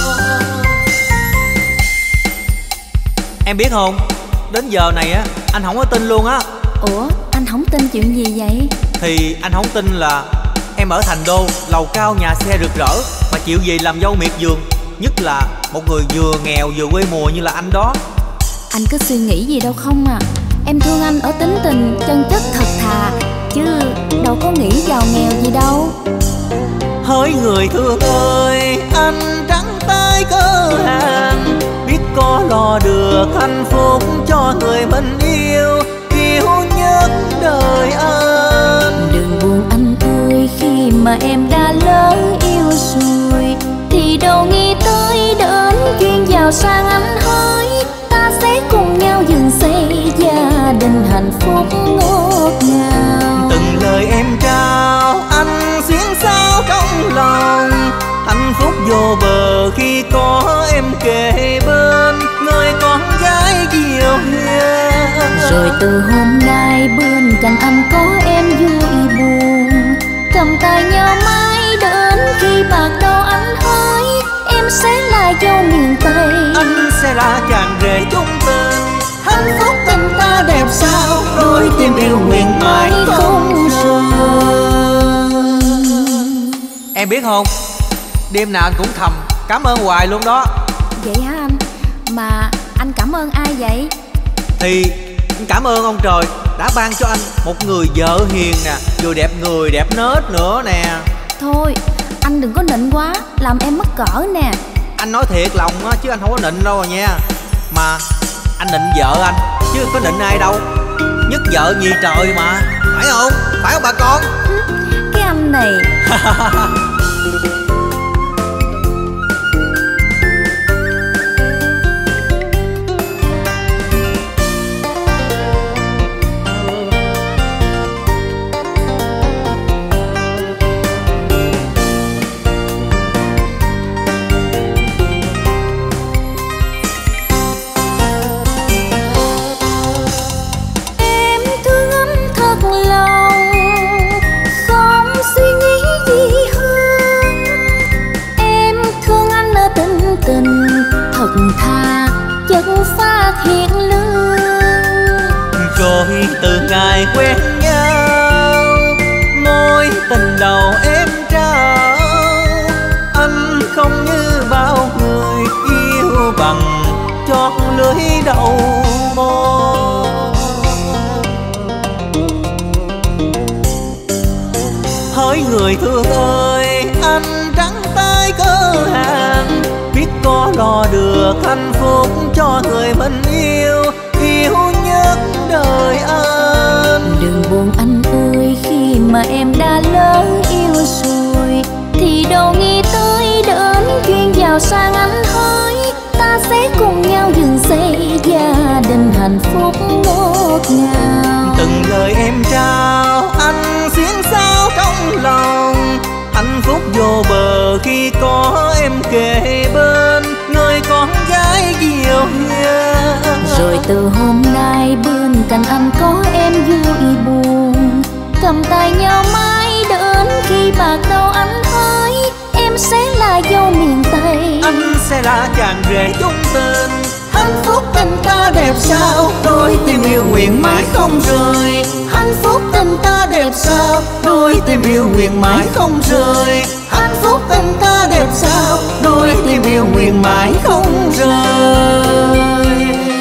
Em biết không, đến giờ này á anh không có tin luôn á.
Ủa anh không tin chuyện gì vậy?
Thì anh không tin là em ở thành đô, lầu cao nhà xe rực rỡ mà chịu gì làm dâu miệt vườn. Nhất là một người vừa nghèo vừa quê mùa như là anh đó.
Anh cứ suy nghĩ gì đâu không à. Em thương anh ở tính tình chân chất thật thà, chứ đâu có nghĩ giàu nghèo gì đâu.
Hỡi người thương ơi, anh trắng tay cơ hàng, biết có lo được hạnh phúc cho người mình yêu, yêu nhất đời anh.
Đừng buồn anh ơi, khi mà em đã lỡ yêu rồi thì đâu nghĩ tới đến chuyện giàu sang anh hỡi. Ta sẽ cùng nhau dựng xây gia đình hạnh phúc ngọt ngào.
Từng lời em trao anh xuyên sao trong lòng, hạnh phúc vô bờ khi có em kề bên, người con gái diệu hiền.
Rồi từ hôm nay bên cạnh anh có em vui buồn, cầm tay nhau mãi đến khi bạc đầu anh hỡi. Em sẽ là dâu miền Tây,
anh sẽ là chàng rể chung tình. Hạnh phúc tình ta đẹp sao, đôi tim yêu nguyện mãi không rời. Em biết không, đêm nào anh cũng thầm cảm ơn hoài luôn đó.
Vậy hả anh? Mà anh cảm ơn ai vậy?
Thì anh cảm ơn ông trời đã ban cho anh một người vợ hiền nè, vừa đẹp người đẹp nết nữa nè.
Thôi anh đừng có nịnh quá, làm em mắc cỡ nè.
Anh nói thiệt lòng á, chứ anh không có nịnh đâu rồi nha. Mà anh nịnh vợ anh chứ có nịnh ai đâu. Nhất vợ nhì trời mà, phải không? Phải không bà con?
Cái anh này. Thật thà chất phát hiện lương.
Rồi từ ngày quen nhau mối tình đầu em trao. Anh không như bao người yêu bằng chót lưới đậu môi. hạnh phúc cho người mình yêu, yêu nhất đời anh.
Đừng buồn anh ơi, khi mà em đã lỡ yêu rồi thì đâu nghĩ tới đến duyên giàu sang anh hỡi. Ta sẽ cùng nhau dựng xây gia đình hạnh phúc ngọt ngào.
Từng lời em trao anh xuyên sao trong lòng, hạnh phúc vô bờ khi có em kề bên, người con gái dịu hiền.
Rồi từ hôm nay bên cạnh anh có em vui buồn, cầm tay nhau mãi đến khi bạc đầu anh hỡi. Em sẽ là dâu miền Tây,
anh sẽ là chàng rể chung tình. Hạnh phúc tình ta đẹp sao, đôi tình yêu nguyện mãi không rời. Hạnh phúc tình ta đẹp sao, đôi tình yêu nguyện mãi không rời. Hạnh phúc tình ta đẹp sao, đôi tình yêu nguyện mãi không rời.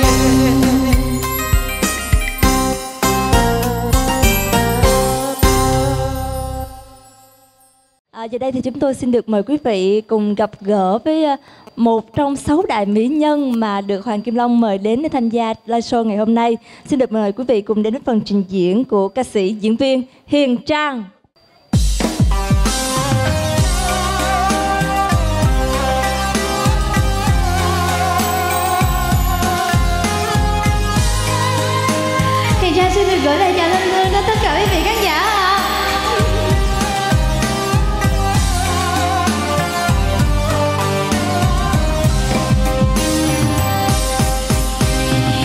À, giờ đây thì chúng tôi xin được mời quý vị cùng gặp gỡ với một trong sáu đại mỹ nhân mà được Hoàng Kim Long mời đến để tham gia live show ngày hôm nay. Xin được mời quý vị cùng đến với phần trình diễn của ca sĩ diễn viên Hiền Trang.
Hiền Trang xin được gửi lời chào thân thương đến tất cả quý vị khán giả ạ.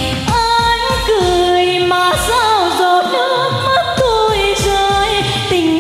Tình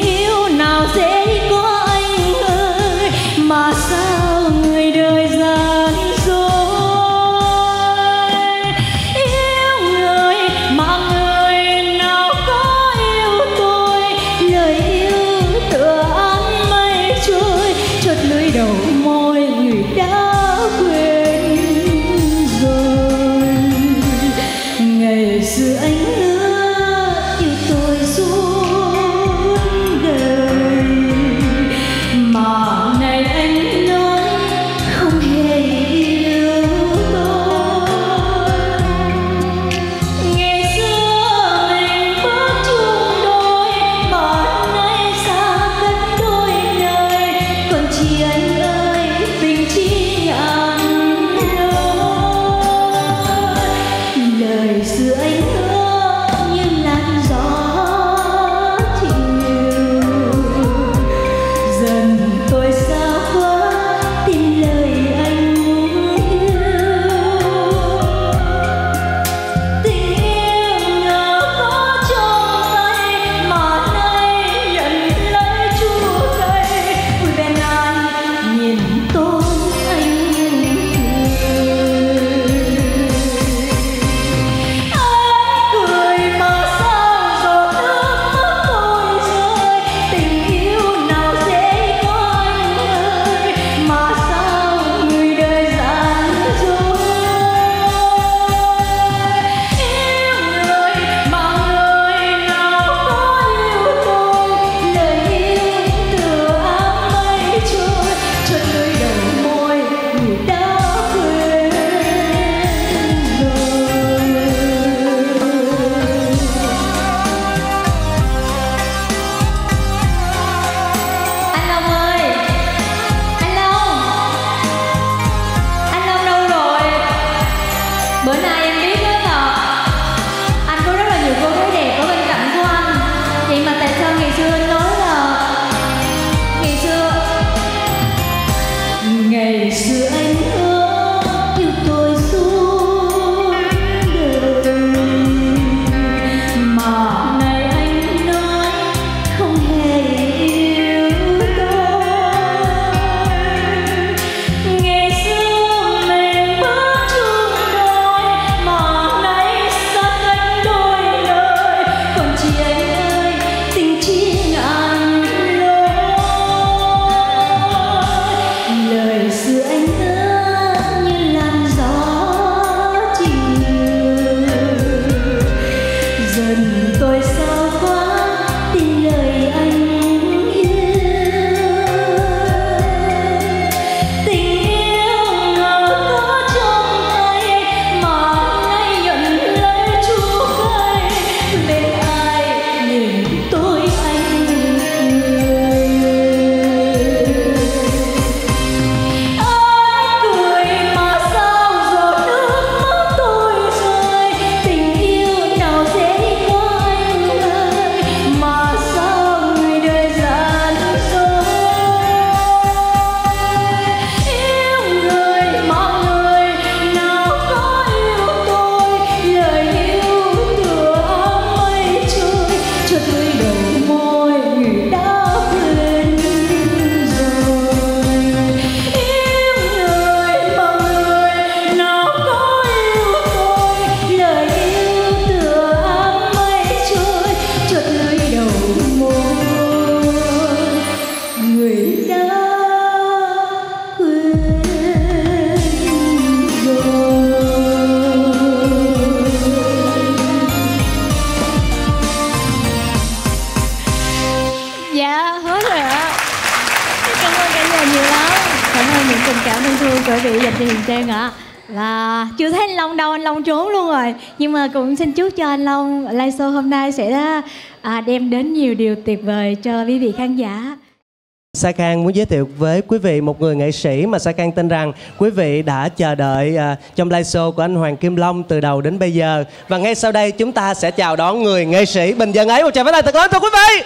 Cảm ơn những tình cảm thân thương của quý vị dành cho Hiền Trang ạ. Và chưa thấy anh Long đâu, anh Long trốn luôn rồi. Nhưng mà cũng xin chúc cho anh Long live show hôm nay sẽ à, đem đến nhiều điều tuyệt vời cho quý vị khán giả.
Sa Cang muốn giới thiệu với quý vị một người nghệ sĩ mà Sa Cang tin rằng quý vị đã chờ đợi uh, trong live show của anh Hoàng Kim Long từ đầu đến bây giờ. Và ngay sau đây chúng ta sẽ chào đón người nghệ sĩ bình dân ấy. Một tràng pháo tay thật lớn thưa quý vị.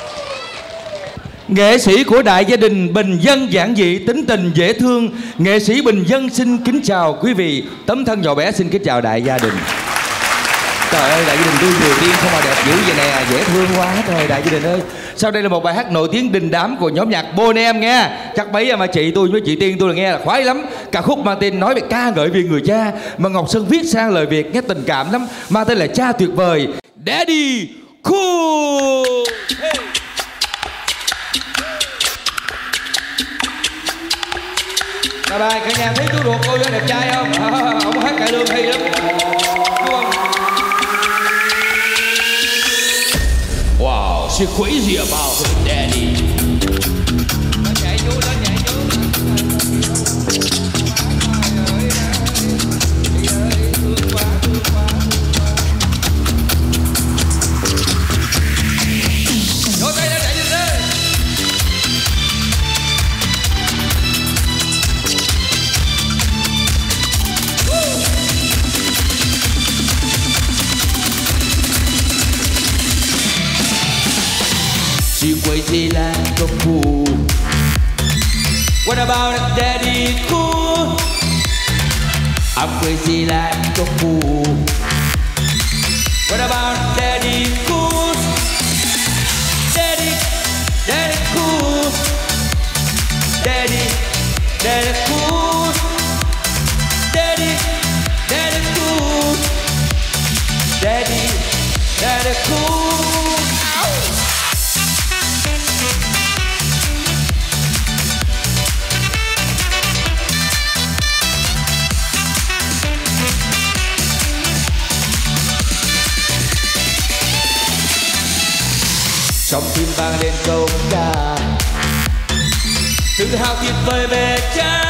Nghệ sĩ của đại gia đình bình dân giản dị, tính tình dễ thương, nghệ sĩ bình dân xin kính chào quý vị. Tấm thân nhỏ bé xin kính chào đại gia đình. Trời ơi, đại gia đình tôi vừa điên không mà đẹp dữ vậy nè, dễ thương quá trời đại gia đình ơi. Sau đây là một bài hát nổi tiếng đình đám của nhóm nhạc Boney M nghe. Chắc bấy giờ mà chị tôi với chị Tiên tôi là nghe là khoái lắm. Ca khúc mang tên nói về ca ngợi về người cha mà Ngọc Sơn viết sang lời Việt nghe tình cảm lắm, mang tên là Cha Tuyệt Vời. Daddy Cool. Hey. Bye bye, cả nhà thấy chú ruột cô đẹp trai không? À, ông hát cải lương hay lắm. Đúng không? Wow, she's crazy about her daddy. Nó chạy chú, nó chạy chú. Thương quá, thương quá, thương quá. Vô tay nó chạy đi đây. She crazy like a fool. What about a daddy cool? I'm crazy like a fool. What about daddy cool? Daddy, daddy cool. Daddy, daddy cool. Daddy, daddy cool. Daddy, daddy cool. Ow! Trong tim vang lên câu ca tự hào tuyệt vời về cha,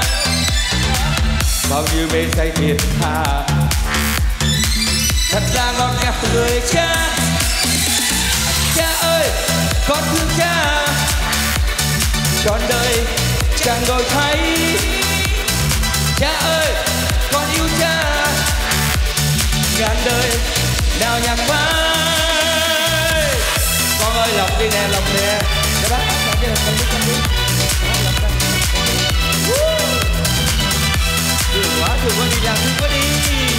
bao nhiêu mê say thiệt thà, thật là ngọt ngào người cha. Cha ơi, con thương cha, trọn đời chẳng đổi thay. Cha ơi, con yêu cha, ngàn đời nào nhạc vang. Con ơi lọc đi nè, lọc nè. Để bác bác lọc đi nè, con đi, con đi. Thương quá, thương quá đi làm, thương quá đi.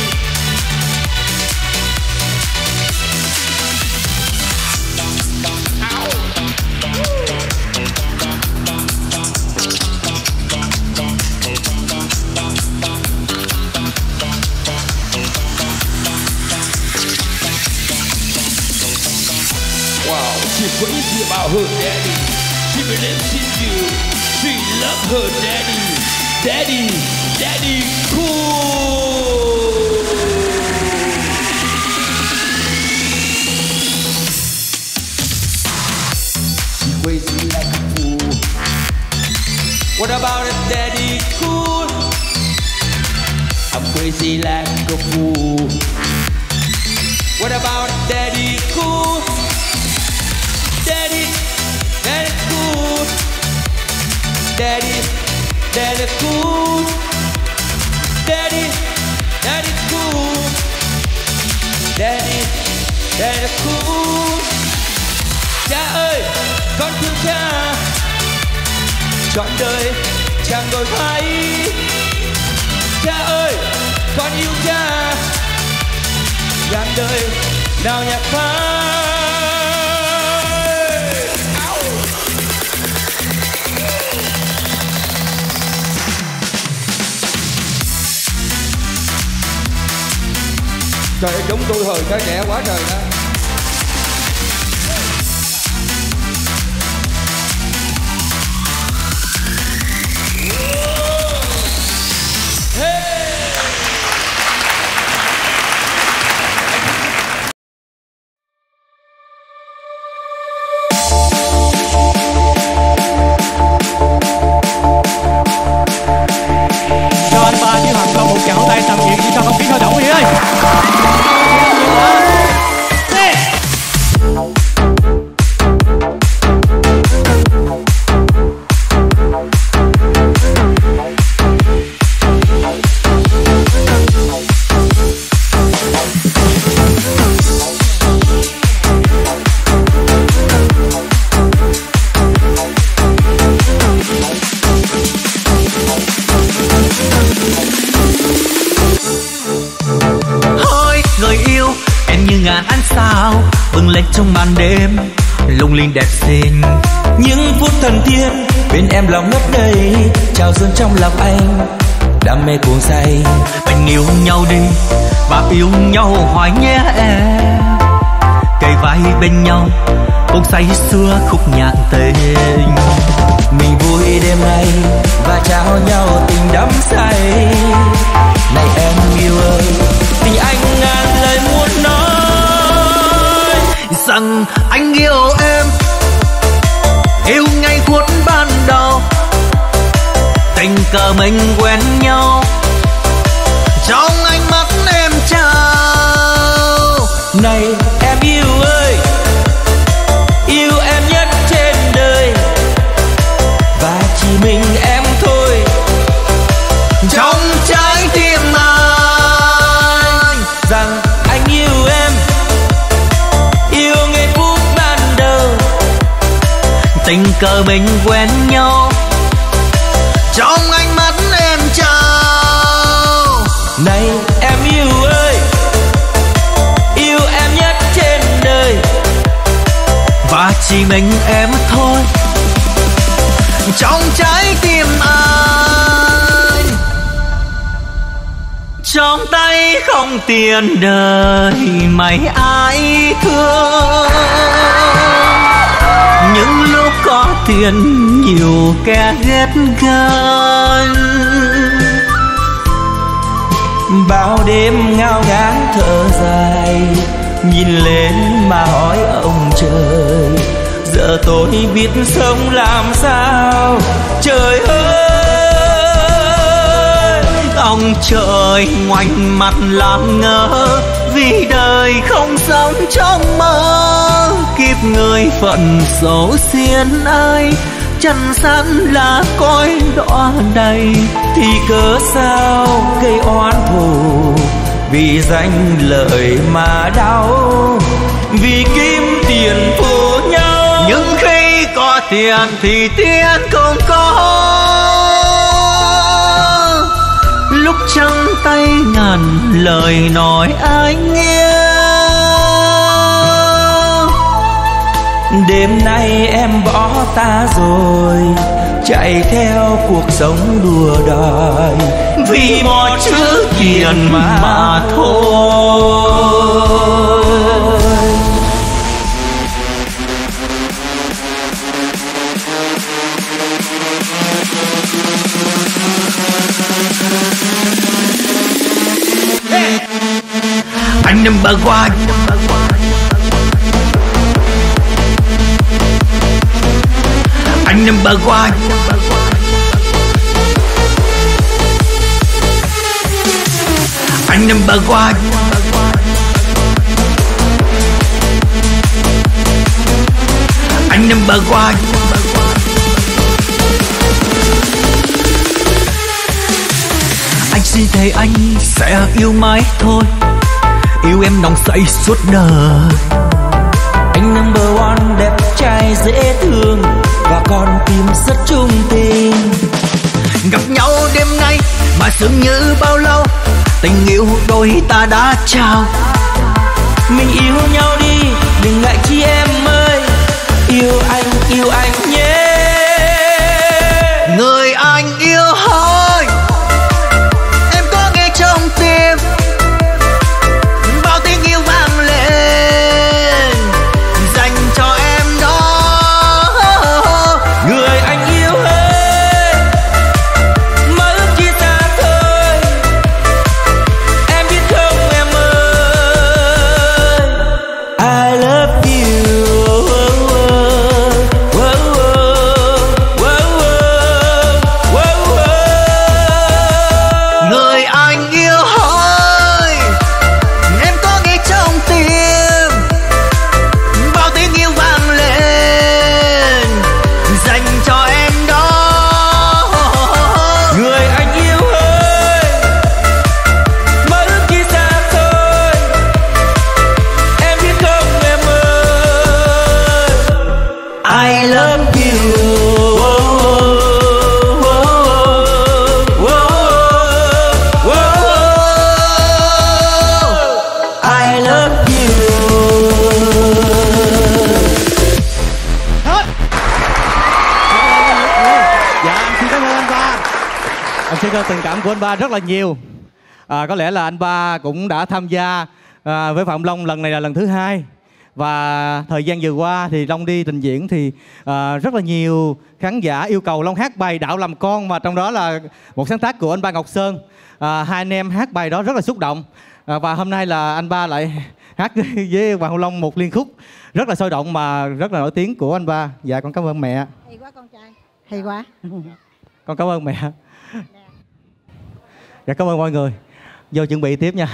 Wow, she's crazy about her daddy. She believes in you. She loves her daddy. Daddy, daddy cool. She's crazy like a fool. What about a daddy cool? I'm crazy like a fool. What about a daddy cool? Daddy, daddy cool. Daddy, daddy cool. Daddy, daddy cool. Daddy, daddy cool. Cha ơi, con thương cha, trọn đời chẳng đổi thay. Cha ơi, con yêu cha, ngàn đời nào nhạc phai. Trời ơi, chúng tôi hồi cái trẻ quá trời đó.
Hey!
lên trong màn đêm lung linh đẹp xinh.
Những phút thần tiên bên em lòng ngất ngây, trào dâng trong lòng anh đam mê cuồng say.
Mình yêu nhau đi và yêu nhau hoài nhé em, kề vai bên nhau cùng say xưa khúc nhạc tình.
Mình vui đêm nay và trao nhau tình đắm say. Này em yêu ơi, tình anh ngàn lời muốn nói
rằng anh yêu em, yêu ngay phút ban đầu tình cờ mình quen nhau, trong ánh mắt em trao.
Này em yêu ơi, yêu em nhất trên đời và chỉ mình em thôi
trong trái tim anh.
Rằng anh yêu em, yêu ngay phút ban đầu
tình cờ mình quen nhau, trong ánh mắt em trao.
Này em yêu ơi, yêu em nhất trên đời
và chỉ mình em thôi trong trái tim anh. Trong tay không tiền đời mày ai thương, những lúc có tiền nhiều kẻ ghét ganh.
Bao đêm ngao ngán thở dài, nhìn lên mà hỏi ông trời, giờ tôi biết sống làm sao trời ơi.
Ông trời ngoảnh mặt làm ngơ, vì đời không sống trong mơ. Kiếp người phận xấu xiên ai, chân sẵn là cõi đọa đầy.
Thì cớ sao gây oán thù, vì danh lợi mà đau, vì kiếm tiền phụ nhau.
Nhưng khi có tiền thì tiền không có, lúc trắng tay ngàn lời nói anh nghe.
Đêm nay em bỏ ta rồi, chạy theo cuộc sống đùa đời,
vì một chữ tiền mà, mà thôi. Anh number one, anh number one, anh number one, anh number one. Anh xin thề anh sẽ yêu mãi thôi, yêu em nồng say suốt đời.
Anh number one đẹp trai dễ thương và con tim rất trung tình.
Gặp nhau đêm nay mà dường như bao lâu, tình yêu đôi ta đã trao.
Mình yêu nhau đi, đừng ngại chi em ơi, yêu anh, yêu anh nhé.
Người anh yêu ơi, em có nghe trong tim bao tiếng yêu vang lên dành cho em đó.
Người anh yêu ơi, mới ước chia xa thôi, em biết không em ơi. I love you, oh, oh, oh, oh.
Em xin tình cảm của anh Ba rất là nhiều. À, có lẽ là anh Ba cũng đã tham gia à, với Phạm Long lần này là lần thứ hai. Và thời gian vừa qua thì Long đi trình diễn thì à, rất là nhiều khán giả yêu cầu Long hát bài Đạo Làm Con, mà trong đó là một sáng tác của anh Ba Ngọc Sơn. À, hai anh em hát bài đó rất là xúc động. À, và hôm nay là anh Ba lại hát với Hoàng Hậu Long một liên khúc rất là sôi động mà rất là nổi tiếng của anh Ba. Dạ con cảm ơn mẹ.
Hay quá con trai, hay quá.
Con cảm ơn mẹ. Dạ cảm ơn mọi người. Vô chuẩn bị tiếp nha.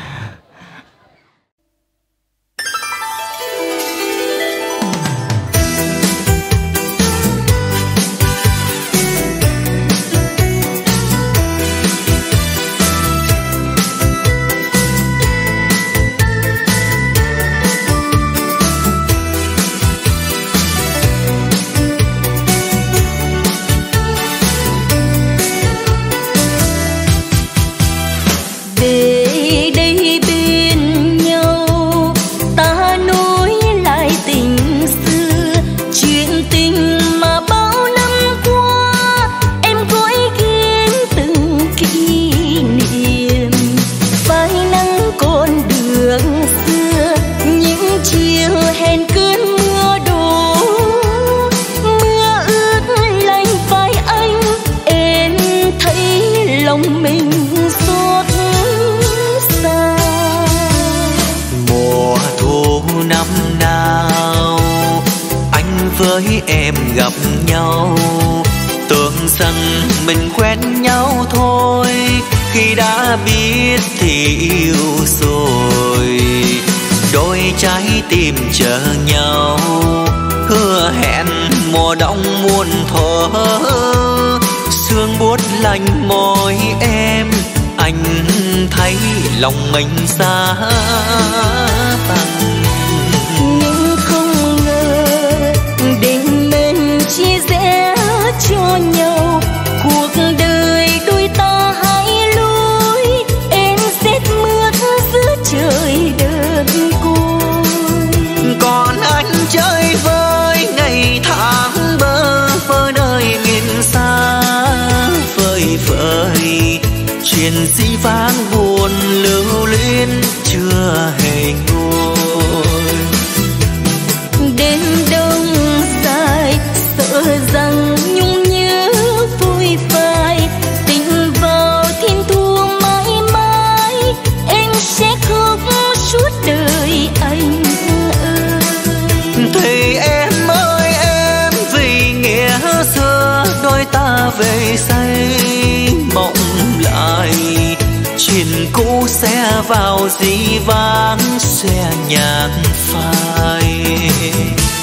Với em gặp nhau tưởng rằng mình quen nhau thôi, khi đã biết thì yêu rồi. Đôi trái tim chờ nhau hứa hẹn mùa đông muôn thuở, sương buốt lạnh môi em, anh thấy lòng mình xa vắng.
Nhưng không ngờ định mệnh chia rẽ cho nhau, cuộc đời đôi ta hai lối, em rét mướt giữa trời đơn côi.
Còn anh chơi với ngày tháng bơ vơ nơi miền xa vời vợi, chuyện dĩ vãng buồn lưu luyến chưa hề nguôi.
Đêm đông dài sợ rằng nhung nhớ vui phai, tình vào thiên thu mãi mãi, em sẽ khóc suốt đời anh ơi.
Thì em ơi em, vì nghĩa xưa đôi ta về say mộng lại, chuyện cũ sẽ vào dĩ vãng sẽ nhạt phai.